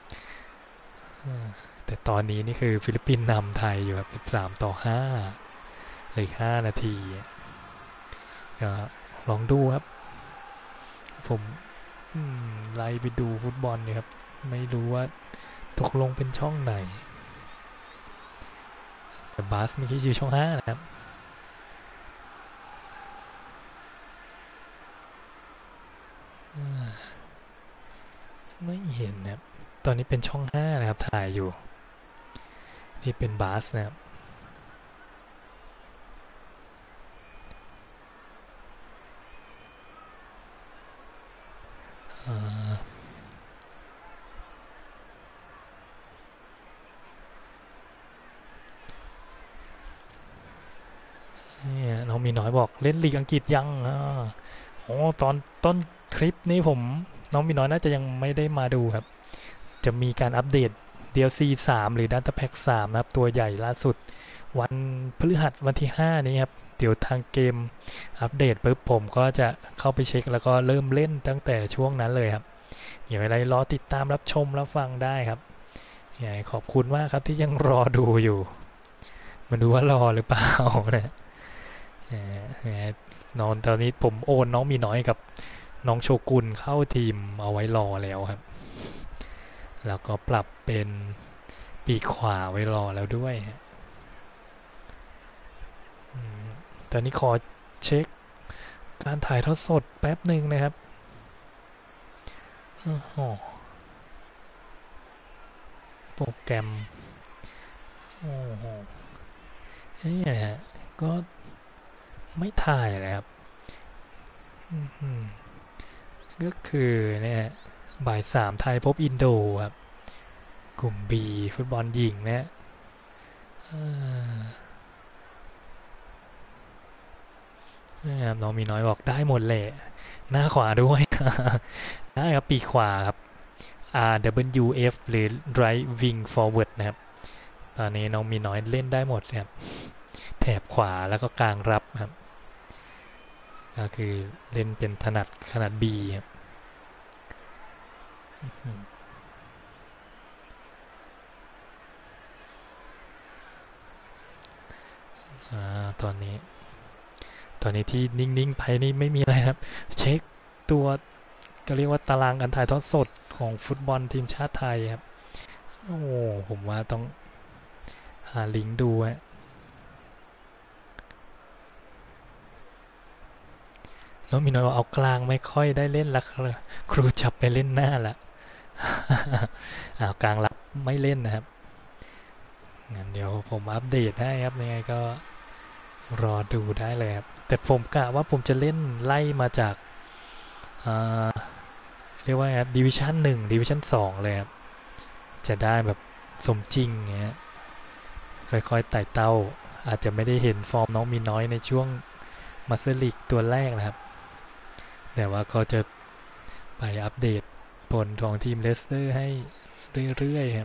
แต่ตอนนี้นี่คือฟิลิปปินส์นำไทยอยู่ครับสิบสามต่อห้าเหลือห้านาทีก็ลองดูครับผมไล่ไปดูฟุตบอลเนี่ยครับไม่รู้ว่าตกลงเป็นช่องไหนแต่บาสเมื่อกี้อยู่ช่องห้านะครับไม่เห็นนะครับตอนนี้เป็นช่องห้านะครับถ่ายอยู่นี่เป็นบาสนะครับน้องมีน้อยบอกเล่นลีกอังกฤษยังโอ้ตอนต้นคลิปนี้ผมน้องมีน้อยน่าจะยังไม่ได้มาดูครับจะมีการอัปเดต ดี แอล ซี สามหรือ Data Pack สามนะครับตัวใหญ่ล่าสุดวันพฤหัสวันที่ห้านี้ครับเดี๋ยวทางเกมอัปเดตปุ๊บผมก็จะเข้าไปเช็คแล้วก็เริ่มเล่นตั้งแต่ช่วงนั้นเลยครับอย่าไปรอติดตามรับชมรับฟังได้ครับขอบคุณมากครับที่ยังรอดูอยู่มาดูว่ารอหรือเปล่านะนอนตอนนี้ผมโอนน้องมีน้อยกับน้องโชกุนเข้าทีมเอาไว้รอแล้วครับแล้วก็ปรับเป็นปีกขวาไว้รอแล้วด้วยตอนนี้ขอเช็คการถ่ายทอดสดแป๊บหนึ่งนะครับโปรแกรมโอ้โหนี่ฮะก็ไม่ถ่ายเลยครับก็คือเนี่ยบ่ายสามไทยพบอินโดครับกลุ่ม B ฟุตบอลหญิงนะนะครับน้องมีน้อยบอกได้หมดแหละหน้าขวาด้วย ได้ครับปีกขวาครับ อาร์ ดับเบิลยู เอฟ หรือ Right Wing Forward นะครับตอนนี้น้องมีน้อยเล่นได้หมดครับแถบขวาแล้วก็กลางรับครับก็คือเล่นเป็นถนัดขนาด B ครับตอนนี้ตอนนี้ที่นิ่งๆไปนี่ไม่มีอะไรครับเช็คตัวก็เรียกว่าตารางการถ่ายทอดสดของฟุตบอลทีมชาติไทยครับโอ้ผมว่าต้องหาลิงก์ดูฮะน้องมีน้อยว่าเอากลางไม่ค่อยได้เล่นละครูจับไปเล่นหน้าละเอากลางรับไม่เล่นนะครับงั้นเดี๋ยวผมอัปเดตให้ครับยังไงก็รอดูได้เลยครับแต่ผมกะว่าผมจะเล่นไล่มาจากเรียกว่าดิวิชั่นหนึ่งดิวิชั่นสองเลยครับจะได้แบบสมจริงเงี้ยค่อยๆไต่เต้าอาจจะไม่ได้เห็นฟอร์มน้องมีน้อยในช่วงมาสเตอร์ลีกตัวแรกนะครับแต่ว่าก็จะไปอัปเดตผลของทีมเลสเตอร์ให้เรื่อยๆครับ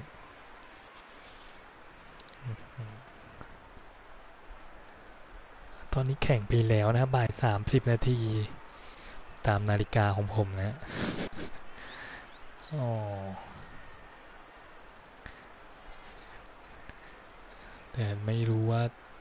ตอนนี้แข่งไปแล้วนะครับบ่ายสามสิบนาทีตามนาฬิกาของผมนะอ๋อแต่ไม่รู้ว่า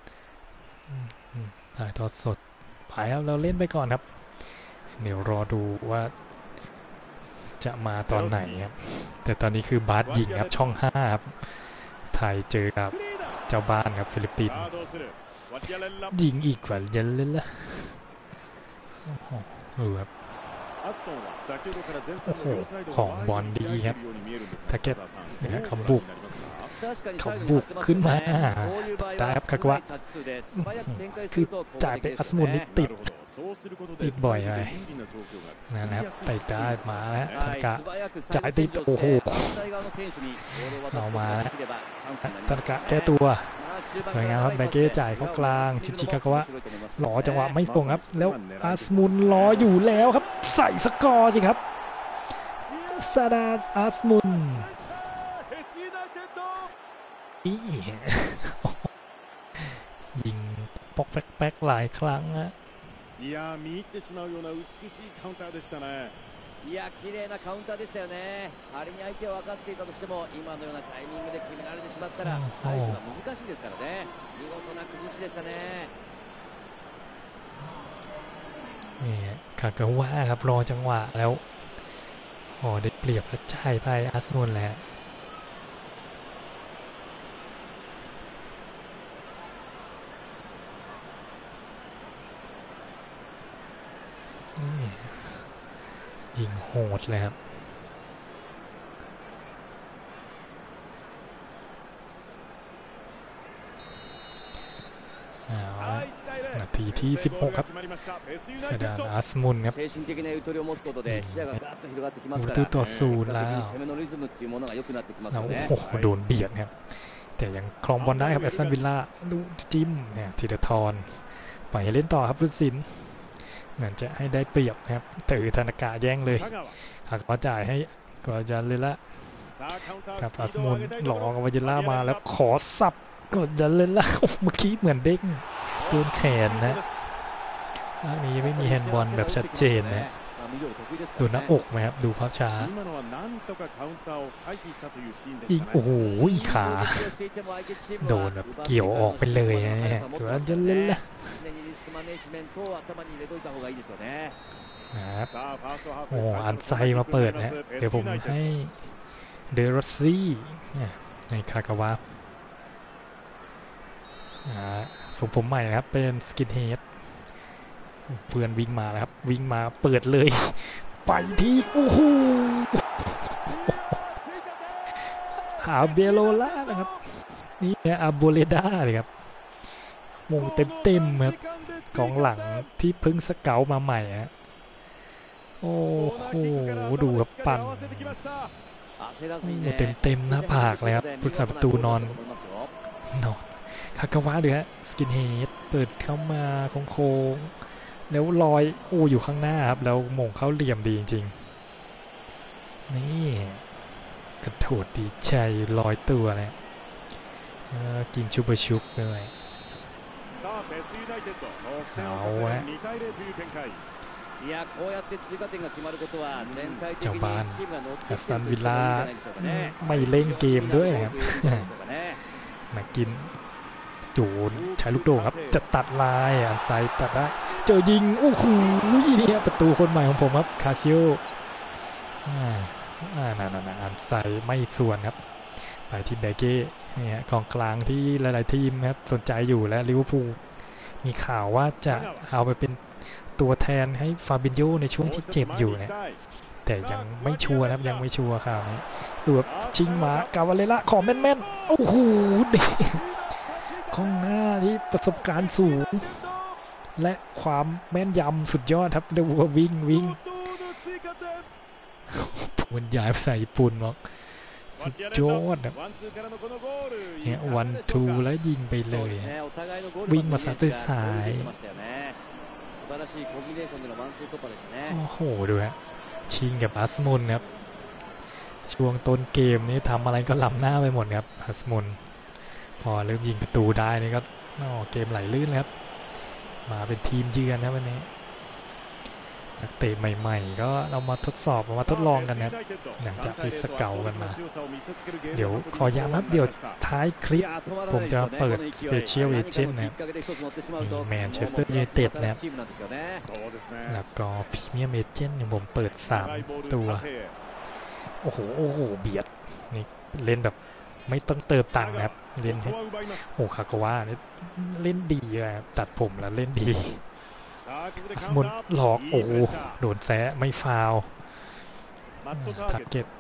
ถ่ายทอดสดไปครับเราเล่นไปก่อนครับเดี๋ยวรอดูว่าจะมาตอนไหนครับแต่ตอนนี้คือบาสยิงครับช่องห้าครับไทยเจอกับเจ้าบ้านครับฟิลิปปินส์ยิงอีกกว่าเยันเลยละโอ้โหครับของบอลดีครับถ้าเก็บนะครับเขาบุกเขาบุกขึ้นมาได้ครับคากวะคือจ่ายไปอัสมุนนี่ติดติดบ่อยเลยนะครับไปได้มาแล้วธนากะจ่ายติดโอ้โหเอามาแล้วธนากะแก้ตัวสวยงามครับแบเก้จ่ายเข้ากลางชิชิคากาวะหล่อจังหวะไม่ตรงครับแล้วอาสมุนรออยู่แล้วครับใส่สกอร์สิครับซาดาอาสมุนยิงปอกแป๊กๆหลายครั้งนะ
いや見入ってしまうような美しいカウンターでしたね。いや綺麗なカウンターでしたよね。仮に相手は分かっていたとしても今のようなタイミングで決められてしまったら対処が難しいですからね。見事な崩しでしたね。
นี่คากาวะครับรอจังหวะแล้วโอ้ได้เปรียบแล้วจ่ายไปอาสมุนแล้วยิงโหดเลยครับนาทีที่สิบหกครับเซดานอาสมุนครับประตูต่อศูนย์แล้วโอ้โหโดนเบียดครับแต่ยังครองบอลได้ครับแอสตันวิลล่าดูจิ้มเนี่ยธีรทรปล่อยให้เล่นต่อครับพุทธศิลป์เหมือนจะให้ได้เปรียบนะครับแต่ธนากะแย่งเลยหากว่าจ่ายให้กอยันเลยละกับอาสมุนหลอกกับวาจิล่ามาแล้วขอสับกดยันเลยละเมื่อกี้เหมือนเด้งโดนแขนนะอันนี้ไม่มีแฮนด์บอลแบบชัดเจนนะดูหน้าอกไหมครับดูภาพช้ายิงโอ้โหขาโดนแบบเกี่ยวออกไปเลยนะฮะถือว่ายันเลยละโอ้อันไซมาเปิดนะเดี๋ยวผมให้เดรอซี่ในคากาวะส่งผมใหม่นะครับเป็นสกินเฮดเพื่อนวิ่งมาแล้วครับวิ่งมาเปิดเลยไปที่โอ้โหอาเบโลล่านะครับนี่เนี่ยอาโบเลด้าเลยครับมงเต็มๆครับกองหลังที่เพิ่งสเกลมาใหม่ฮะโอ้โหดูครับปั่นเต็มเต็มหน้าผากเลยครับผู้สาประตูนอนนอนคากาวะดูฮะสกินเฮดเปิดเข้ามาโค้งๆแล้วลอยโอ้อยู่ข้างหน้าครับแล้วมงเข้าเหลี่ยมดีจริงๆนี่กระโดดดีใจลอยตัวเลยกินชุบชุบเลยเอาวะเจ้าบ้านกัสตันวิลล่าไม่เล่นเกมด้วยครับมากินจูนใช้ลูกโด่งครับจะตัดลายอ่ะใส่ตัดได้เจอยิงโอ้โหนี่ประตูคนใหม่ของผมครับคาซิโออ่าอ่านั่นๆอันใส่ไม่ส่วนครับไปทีมเบเก้เนี่ยกองกลางที่หลายๆทีมครับสนใจอยู่และลิเวอร์พูลมีข่าวว่าจะเอาไปเป็นตัวแทนให้ฟาบินโญในช่วงที่เจ็บอยู่เนี่ยแต่ยังไม่ชัวร์นะครับยังไม่ชัวร์ข่าวนี้ดูแบบชิงมากาวาเลล่าขอแม่นๆโอ้โหเด็กข้างหน้าที่ประสบการณ์สูงและความแม่นยำสุดยอดครับดูว่าวิ่งวิ่งมันย้ายภาษาญี่ปุ่นบอกสุดยอดเนี่ยวันทูแล้วยิงไปเลยวิ่งมาซัดด้วยสายโอ้โหดูฮะชิงกับอัสมุนครับช่วงต้นเกมนี้ทำอะไรก็ล้ำหน้าไปหมดครับอัสมุนพอเริ่มยิงประตูได้นี่ก็เกมไหลลื่นแล้วครับมาเป็นทีมเยือนครับวันนี้นักเตะใหม่ๆก็เรามาทดสอบมาทดลองกันนะหลังจากที่สเกลกันมาเดี๋ยวขอย้ำครับเดี๋ยวท้ายคลิปผมจะเปิด Special Agent นะครับแมนเชสเตอร์ยูไนเต็ดนะครับแล้วก็พรีเมียร์เอเจนต์ผมเปิดสามตัวโอ้โหโอ้โหเบียดนี่เล่นแบบไม่ต้องเติมตังค์นะครับเล่นโอ้คากาวะนี่เล่นดีเลยตัดผมแล้วเล่นดีสมุนหลอกโอ้โดนแซะไม่ฟาวทักเก็ต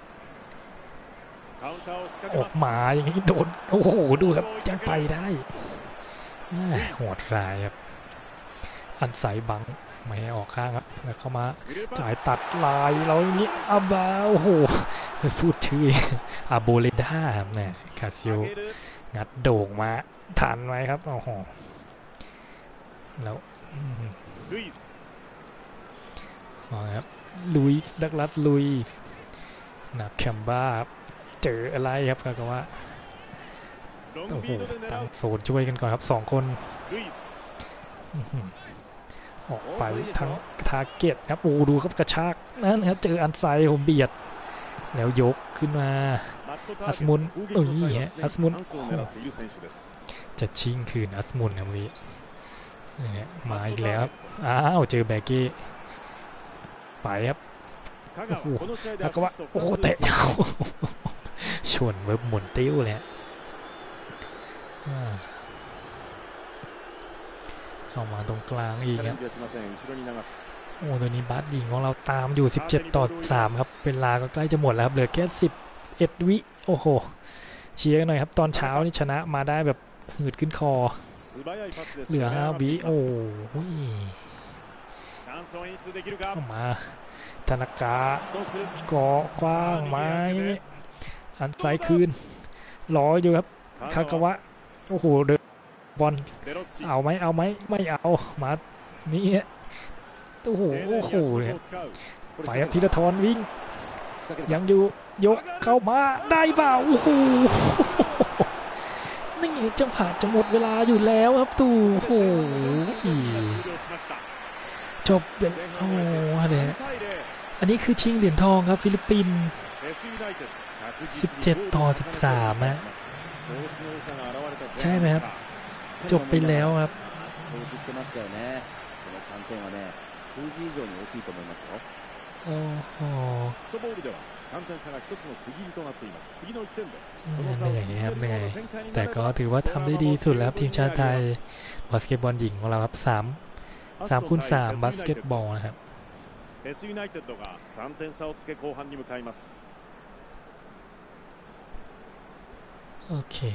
ออกมาอย่างนี้โดนโอ้โหดูครับยังไปได้โหดร้ายครับอันใสบังไม่ให้ออกข้างครับแล้วเข้ามาจ่ายตัดลายเราอย่างนี้อาบาโอ้โหพูดชื่ออาโบเลด้าครับเนี่ยคาซิโองัดโด่งมาทันไหมครับโอ้โหแล้วลุยส์ครับลุยส์ดักลัสลุยส์นับแคมบ้าเจออะไรครับก็ว่าโอ้โหตั้งโซนช่วยกันก่อนครับสองคนออกไปทั้งทาร์เก็ตครับโอ้ดูครับกระชากนั่นครับเจออันไซผมเบียดแล้วยกขึ้นมาอัสมุนโอ้ยฮะอัสมุนจะชิงคืนอัสมุนครับนี้มาอีกแล้วอ้าวเจอแบกเก้ไปครับโอ้โหแล้วก็ว่าโอ้เตะยาวชนเว็บหมุนติ้วเลยเข้ามาตรงกลางอีกครับโอ้ตัวนี้บัสยิงของเราตามอยู่สิบเจ็ดต่อสามครับเวลาก็ใกล้จะหมดแล้วครับเหลือแค่สิบเอ็ดวิโอ้โหเชียร์กันหน่อยครับตอนเช้านี่ชนะมาได้แบบหืดขึ้นคอเหลือห้าวิโอ้ยเข้ามาธนากาก่อกว้างไม้อันไซคืนรออยู่ครับคากาวะโอ้โหเดินบอลเอาไหมเอาไหมไม่เอามานี่โอ้โหโอ้โหเนี่ยไปครับธีรทรวิ่งยังอยู่ยกเข้ามาได้เปล่าโอ้โหนี่จังหวะจะหมดเวลาอยู่แล้วครับตู่โอ้โหจบแบบโอ้โหเนี่ยอันนี้คือชิงเหรียญทองครับฟิลิปปินส์สิบเจ็ดต่อสิบสามนะใช่ไหมครับจบไปแล้วครับโอ้โหเหนื่อยครับเหนื่อยแต่ก็ถือว่าทำได้ดีสุดแล้วทีมชาติไทยบาสเกตบอลหญิงของเราครับสามสามคูณสามบาสเกตบอลนะครับS ユナイテッドがさんてん差をつけ後半に向かいますโอเค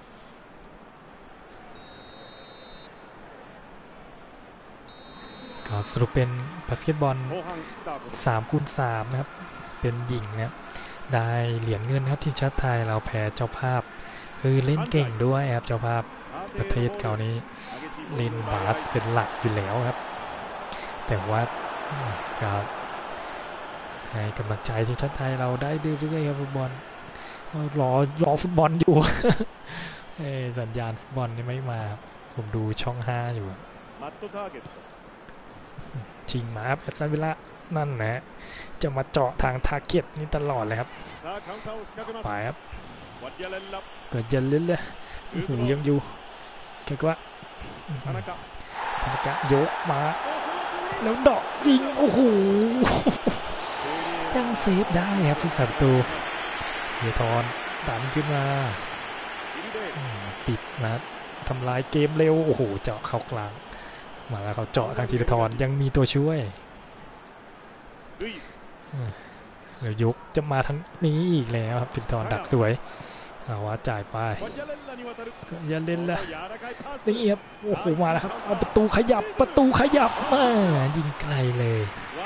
ก็สรุปเป็นบาสเกตบอล
後半スタートです
สามคูณสามนะครับเป็นหญิงนะครับได้เหรียญเงินครับทีมชาติไทยเราแพ้เจ้าภาพคือเล่นเก่งด้วยครับเจ้าภาพประเทศเกาหลีเล่นบาสเป็นหลักอยู่แล้วครับแต่ว่าก็ให้กำลังใจทีมชาติไทยเราได้เรื่อยๆครับฟุตบอลรอรอฟุตบอลอยู่ สัญญาณฟุตบอลนี่ไม่มาผมดูช่องห้าอยู่
マットターゲット
ชิงมาครับแอสตันวิลล่านั่นนะจะมาเจาะทางทาร์เก็ตนี่ตลอดเลยครับไปครับเกิดยันเล่นเลยโอ้โหยังอยู่แค่ว่าธนากะโยกมาแล้วดอกยิงโอ้โหยังเซฟได้ครับผู้สับตูเฮียทอนดันขึ้นมาปิดนะทำลายเกมเร็วโอ้โหเจาะเข้ากลางมาแล้วเขาเจาะทางธีรทรยังมีตัวช่วยเดี๋ยวยกจะมาทั้งนี้อีกแล้วครับธีรทรดักสวยเอาว่าจ่ายไปยันเล่นละนี่ครับโอ้โหมาแล้วครับเอาประตูขยับประตูขยับมายิงไกลเลย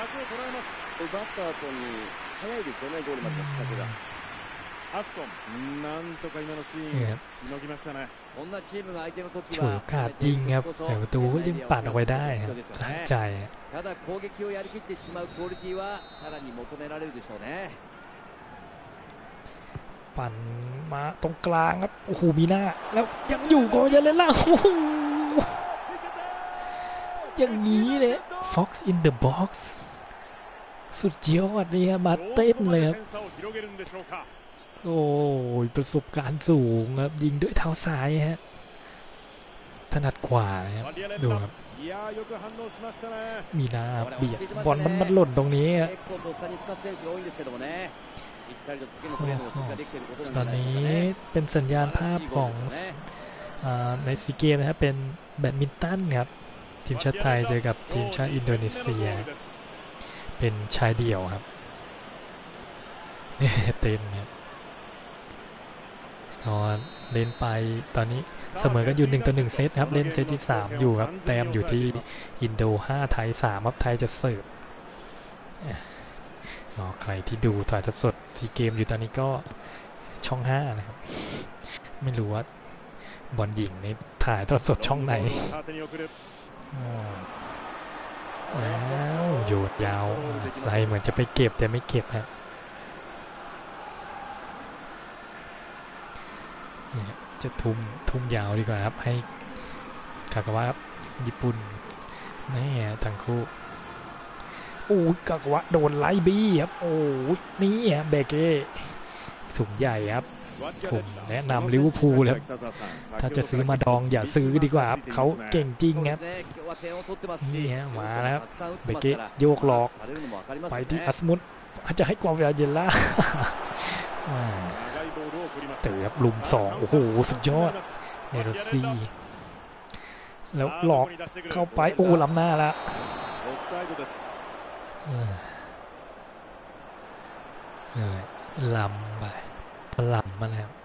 ฉวยโอกาสยิงครับแต่ประตูก็ยังปัดออกไปได้ครับสะใจปั่นมาตรงกลางครับโอ้โหมีหน้าแล้วยังอยู่ก็จะเล่นล่างอย่างนี้เลย Fox in the box สุดยอดนี่ครับมาเต้นเลยครับโอ้ยประสบการณ์สูงครับยิงด้วยเท้าซ้ายฮะถนัดขวาครับดูครับมีหน้าเบียดบอลมันมันหล่นตรงนี้ครับตอนนี้เป็นสัญญาณภาพของในซีเกมนะครับเป็นแบดมินตันครับทีมชาติไทยเจอกับทีมชาติอินโดนีเซียเป็นชายเดี่ยวครับนี่เต้นครับก็เล่นไปตอนนี้เสมอกันอยู่หนึ่งต่อหนึ่งเซตครับเล่นเซตที่สามอยู่ครับแต้มอยู่ที่อินโดห้าไทยสามครับไทยจะเสิร์ฟก็ใครที่ดูถ่ายทอดสดที่เกมอยู่ตอนนี้ก็ช่องห้านะครับไม่รู้ว่าบอลหญิงนี่ถ่ายทอดสดช่องไหนแล้วโยดยาวใส่เหมือนจะไปเก็บแต่ไม่เก็บฮะจะทุ่มทุ่มยาวดีกว่าครับให้คากาวะครับญี่ปุ่นนี่ทั้งคู่โอ้คากาวะโดนไล่บี้ครับโอ้นี่ฮะเบเก้สูงใหญ่ครับผมแนะนำลิเวอร์พูลครับถ้าจะซื้อมาดองอย่าซื้อดีกว่าครับเขาเก่งจริงครับนี่ฮะมาแล้วครับเบเก้โยกหลอกไปที่อัสมุตอาจจะให้กวางเวลาเยล่าเตะครับลุมสองโอ้โหสุดยอดเนโรซี่แล้วหลอกเข้าไปโอ้ล้ำหน้าละล้ำไปล้ำมาแล้ว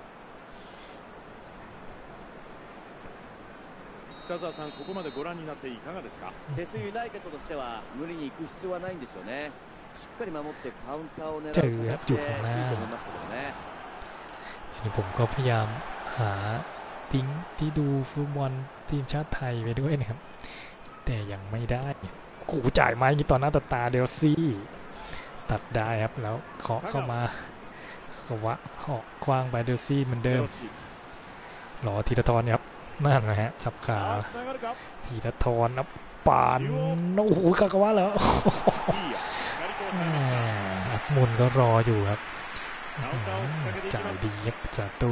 北澤さん、ここまでご覧になっていかがですか。フェスユナイテッドとしては無理に行く必要はないんですよね。しっかり守ってカウンターを狙う形でいいと思いますけどね。
นี่ผมก็พยายามหาลิงก์ที่ดูฟุตบอลทีมชาติไทยไปด้วยนะครับแต่ยังไม่ได้กูจ่ายไม้ยี่ต่อหน้าต่อตาเดลซี่ตัดได้ครับแล้วเคาะเข้ามาขวะหอกคว้างไปเดลซี่เหมือนเดิมรอธีรทรครับนั่นนะฮะสับขาธีรทรนะปานโอ้โหคากาวะแล้วอัสมุนก็รออยู่ครับจ่ายดีครับจากตู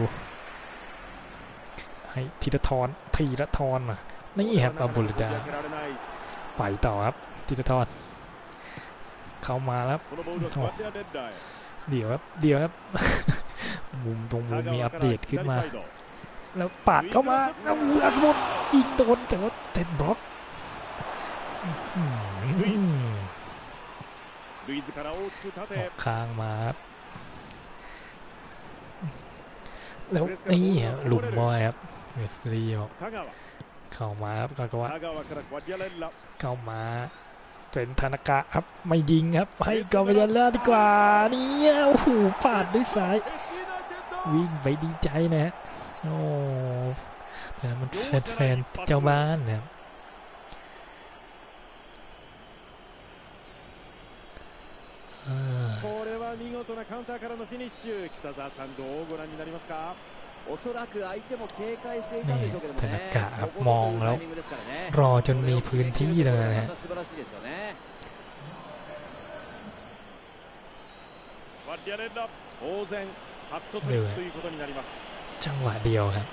ให้ธีรทรธีรทรมานี่ครับอาบุลดาไปต่อครับธีรทรเข้ามาแล้วเดี๋ยวครับเดี๋ยวครับมุมตรงมุมมีอัปเดตขึ้นมาแล้วปาดเข้ามาแล้วอัสมุนอีกโดนแต่ว่าเต็มบล็อกออกข้างมาครับแล้วนี่ฮะหลุมบอยครับเมสซี่บอกเข้ามาครับก็ว่า
香川からガディアレッラ
เข้ามาเป็นธนากะครับไม่ยิงครับให้กอบยันล่าดีกว่าเนี่ยโอ้โหปาดด้วยซ้ายวิ่งไปดีใจนะฮะโอ้แต่มันแฟนๆเจ้าบ้านนะครับ
これは見事なカウンターからのフィニッシュ。北澤さんどうご覧になりますか。おそらく相手も警戒していたんでしょうけどもね。
มองแล้วรอจนมีพื้นที่เลยนะฮะ
ガディアレッラ当然ハットトリックということになります。
จังหวะเดียวครับ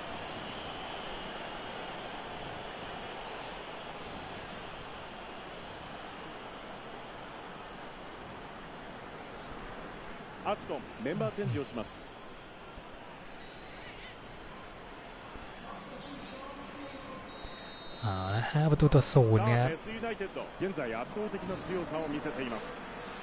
アストンメンバーチェンジをします。
เอาละห้าประตูต่อศูนย์นะครับ
現在圧倒的な強さを見せています。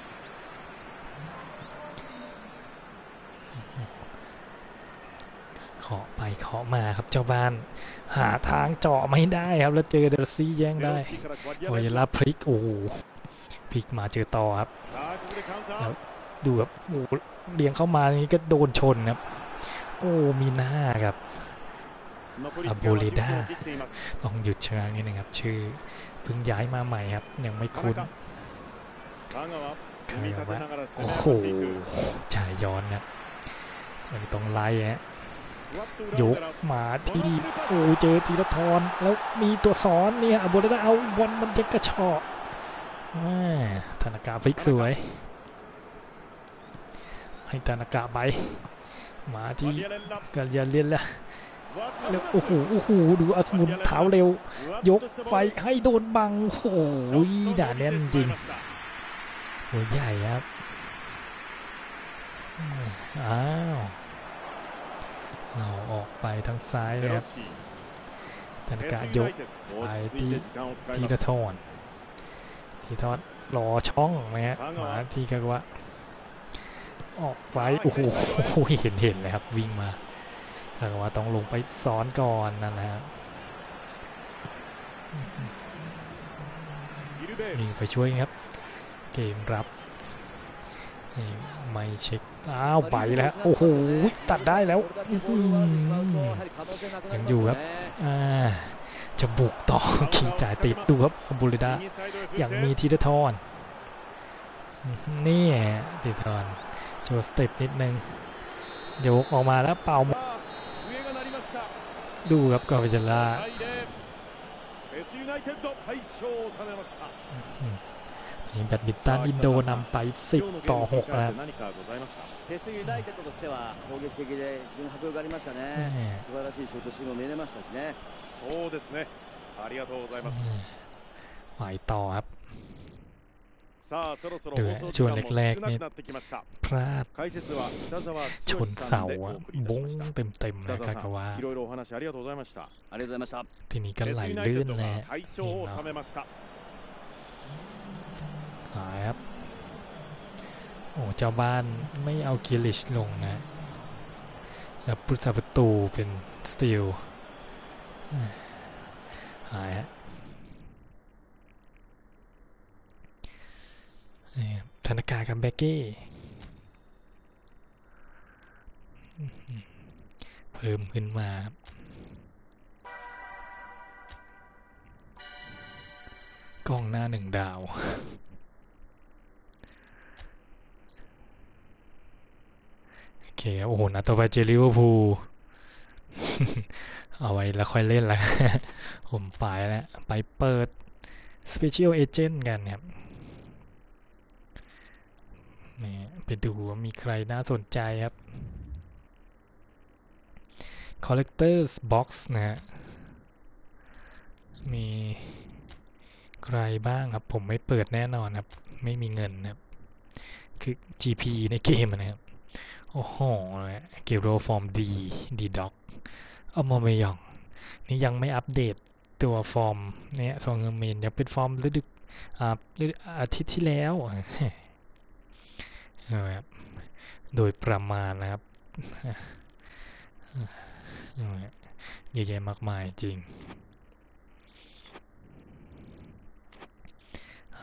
เคาะไปเคาะมาครับเจ้าบ้านหาทางเจาะไม่ได้ครับแล้วเจอเดลซี่แย่งได้วายลาพลิกโอ้พลิกมาเจอต่อครับแล้วดูครับโอ้เลี้ยงเข้ามานี้ก็โดนชนครับโอ้มีหน้าครับอาโบเลดาต้องหยุดชะงักนิดนึงครับชื่อเพิ่งย้ายมาใหม่ครับยังไม่คุ้นคายวะโอ้โหจ่ายย้อนนะมันต้องไล่ฮะยกมาที่โอ้เจอธีรทรแล้วมีตัวซ้อนเนี่ยอาโบเลดาเอาบอลมันจะกระชอกธนากะพลิกสวยให้ธนากะไปมาที่กัลยาเลียนแล้วแล้วโอ้โหโอ้โหดูอัศมุนเท้าเร็วยกไปให้โดนบังโอ้โหด่าแน่นจริงหัวใหญ่ครับอ้าวเราออกไปทางซ้ายเลยครับธนากะยกไปที่ธีรทรธีรทรรอช่องนะฮะมาที่กาวะออกไปโอ้โหเห็นเห็นเลยครับวิ่งมาแต่ว่าต้องลงไปซ้อนก่อนนั่นแหละนี่ไปช่วยครับเกมรับไม่เช็คอ้าวไปแล้วโอ้โหตัดได้แล้วยังอยู่ครับอ่าจะบุกต่อขี่จ่ายติดดูครับบูริดาอย่างมีธีรทรนี่ธีรทรโชว์สเต็ปนิดนึงยกออกมาแล้วเป่าดูครับกอวิจล่านี่แบดมินตันอินโดนำไปสิบต่อหกแล้ว
フェスユナイテッドとしては攻撃的で非常に迫力がありましたね。素晴らしいシュートシーンも見れましたしね。そうですね。ありがとうございます。
ไปต่อครับ
เดือ
ช่วงแรกๆนี่พลาดชนเสาบุ้งเต็มๆเลยครับว่าทีนี้ก็ไหลลื่นเลยหายครับโอ้เจ้าบ้านไม่เอากิลิชลงนะแล้วพุทธประตูเป็นสตีลหายฮะธนากะกับเบกกี้เพิ่มขึ้นมาก้องหน้าหนึ่งดาวโอเคโอ้โหนัดต่อไปเจอลิเวอร์พูลเอาไว้แล้วค่อยเล่นละผมไปแล้วไปเปิด Special Agent กันครับนี่ไปดูว่ามีใครน่าสนใจครับ Collectors Box นะฮะมีใครบ้างครับผมไม่เปิดแน่นอนครับไม่มีเงินครับคือ จี พี ในเกมนะครับโอ้โหเกโรฟอร์มดีดีด็อกเอามาไม่ยองนี่ยังไม่อัปเดตตัวฟอร์มเนี่ยซองเงินเมนยังเป็นฟอร์มฤดูอ่าอาทิตย์ที่แล้วโดยประมาณนะครับเยอะแยะมากมายจริง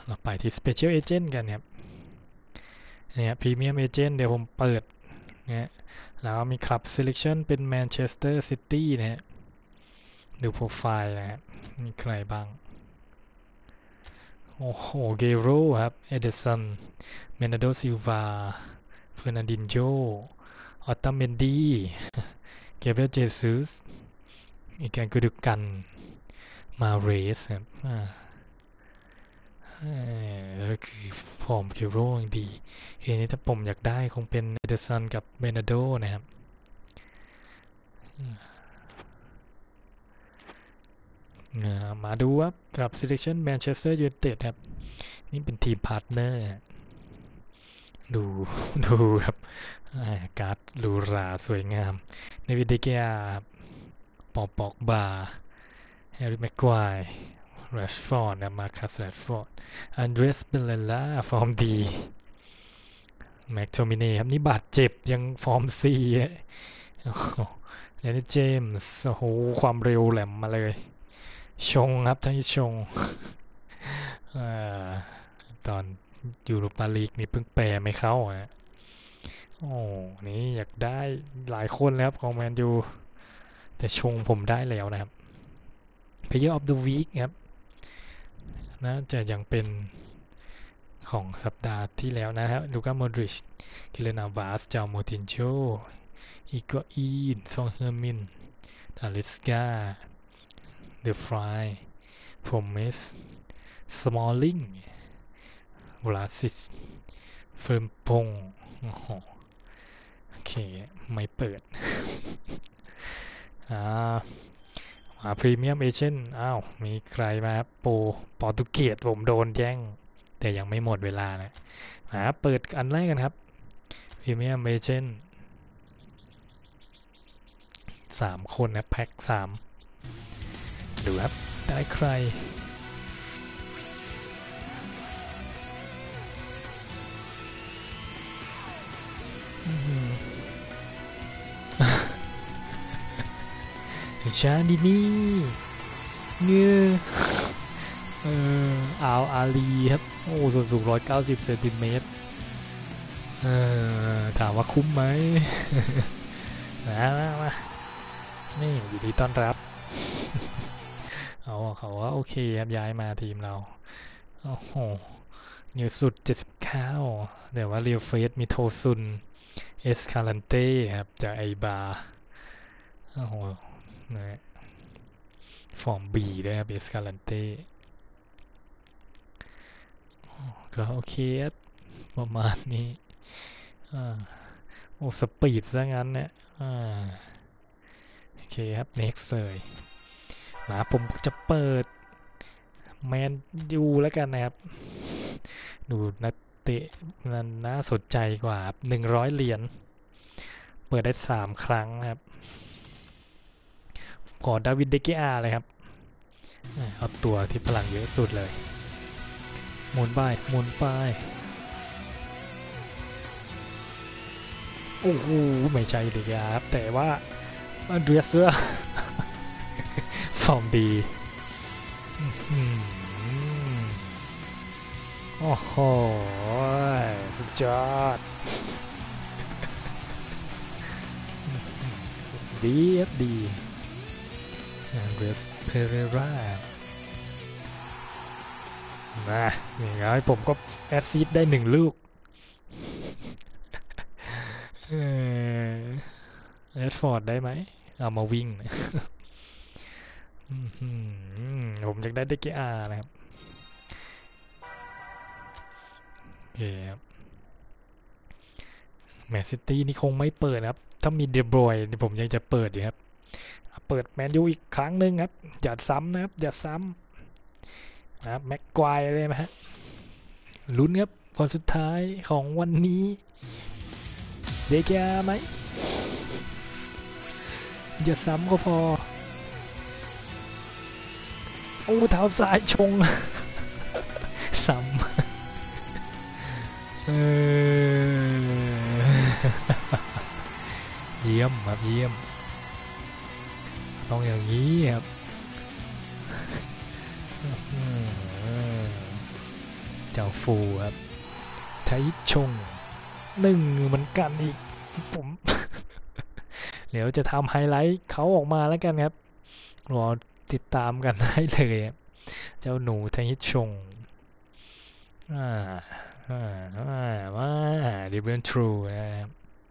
เราไปที่ Special Agent กันครับเนี่ย Premium Agent เดี๋ยวผมเปิดเนี่ยแล้วมีคลับ Selection เป็น Manchester City นะฮะดูโปรไฟล์นะครับมีใครบ้างโอ้โหเกโรครับเอเดสันเมนาโดซิลวาเฟอร์นันดินโญออตตาเมนดีเกเบรียลเจซุสอีกการกุดุกันมาเรสครับก็คือฟอร์มเกโรอย่างดีทีนี้ถ้าผมอยากได้คงเป็นเอเดสันกับเมนาโดนะครับมาดูครับกับ selection Manchester United ครับนี่เป็นทีมพาร์ทเนอร์ดูดูครับการ์ดลูราสวยงามเนวิดเดเกียปอปอกบาแฮร์รี่แม็กควายแรชฟอร์ดนะมาคัสแรชฟอร์ดอันเดรสเบลเลล่าฟอร์มดีแม็กโทมิเน่ครับนี่บาดเจ็บยังฟอร์มซีแล้วนี่เจมส์โอ้โหความเร็วแหลมมาเลยชงครับทั้งชงตอนยูโรปาลีกนี่เพิ่งแปลไม่เข้าอ่ะโอ้นี่อยากได้หลายคนแล้วของแมนยูแต่ชงผมได้แล้วนะครับ Player of the Week ครับน่าจะยังเป็นของสัปดาห์ที่แล้วนะครับลูก้าโมดริชกิเลนาวาสจาโมตินโชอีโกอีนซองเฮอร์มินทาลิสกาเดอะฟรายโพรเมสสมอลลิงวลาซิสเฟิร์มพงโอเคไม่เปิดอ่ามาพรีเมียมเอเจนต์อ้าวมีใครมาโปรโปรตุเกสผมโดนแย่งแต่ยังไม่หมดเวลานะมาเปิดอันแรกกันครับพรีเมียมเอเจนต์สามคนนะแพ็คสามดูครับได้ใครชาดินี่เงือเอออาวอาลีครับโอ้ส่วนสูงหนึ่งร้อยเก้าสิบเซนติเมตรเออถามว่าคุ้มไหมนะมามานี่ยินดีต้อนรับเอาเขาว่าโอเคครับย้ายมาทีมเราโอ้โหเยอะสุดเจ็ดสิบเก้าแต่ว่าเรียวเฟสมีโทซุนเอสคาลันเต้ครับจากไอบาโอ้โหนะฟอร์มบีด้วยครับเอสคาลันเต้ก็โอเคประมาณนี้โอ้สปีดซะงั้นเนี่ยโอเคครับ next เลยมาผมจะเปิดแมนยูแล้วกันนะครับดูนักเตะนั้นน่าสนใจกว่าหนึ่งร้อยเหรียญเปิดได้สามครั้งนะครับขอดาวิดเดเกียเลยครับเอาตัวที่พลังเยอะสุดเลยหมุนไปหมุนไปโอ้โหไม่ใช่เลยครับแต่ว่าอันเดรสเซอร์ฟอร์มดีโอ้โหสุดยอดดีครับดีอันเดรสเพเรรานะอย่างน้อยผมก็แอสซิสได้หนึ่งลูกแอดฟอร์ดได้ไหมเอามาวิ่งผมอยากได้เดกอาร์นะครับโอเคครับแมนซิตี้นี่คงไม่เปิดครับถ้ามีเดบรอยผมยังจะเปิดอยู่ครับเปิดแมนยูอีกครั้งหนึ่งครับอย่าซ้ำนะครับอย่าซ้ำนะแม็กควายเลยไหมฮะลุ้นครับพอสุดท้ายของวันนี้เดกอาร์ไหมอย่าซ้ำก็พอโอ้เท้าซ้ายชงซ้ำเออเยี่ยมครับเยี่ยมต้องอย่างนี้ครับเจ้าฟูครับไทชงหนึ่งเหมือนกันอีกผม เดี๋ยวจะทำไฮไลท์เขาออกมาแล้วกันครับรอติดตามกันได้เลยเจ้าหนูไทชงอ่าอ่าอ่าว่าดิเบิลทรูนะครับ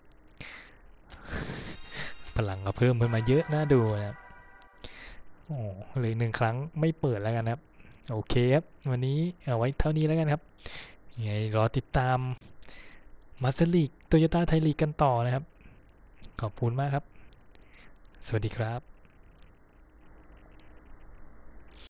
พลังก็เพิ่มขึ้นมาเยอะน่าดูนะครับโอ้เหลือหนึ่งครั้งไม่เปิดแล้วกันครับโอเคครับวันนี้เอาไว้เท่านี้แล้วกันครับยังไงรอติดตามมาสเตอร์ลีกโตโยต้าไทยลีกกันต่อนะครับขอบคุณมากครับสวัสดีครับ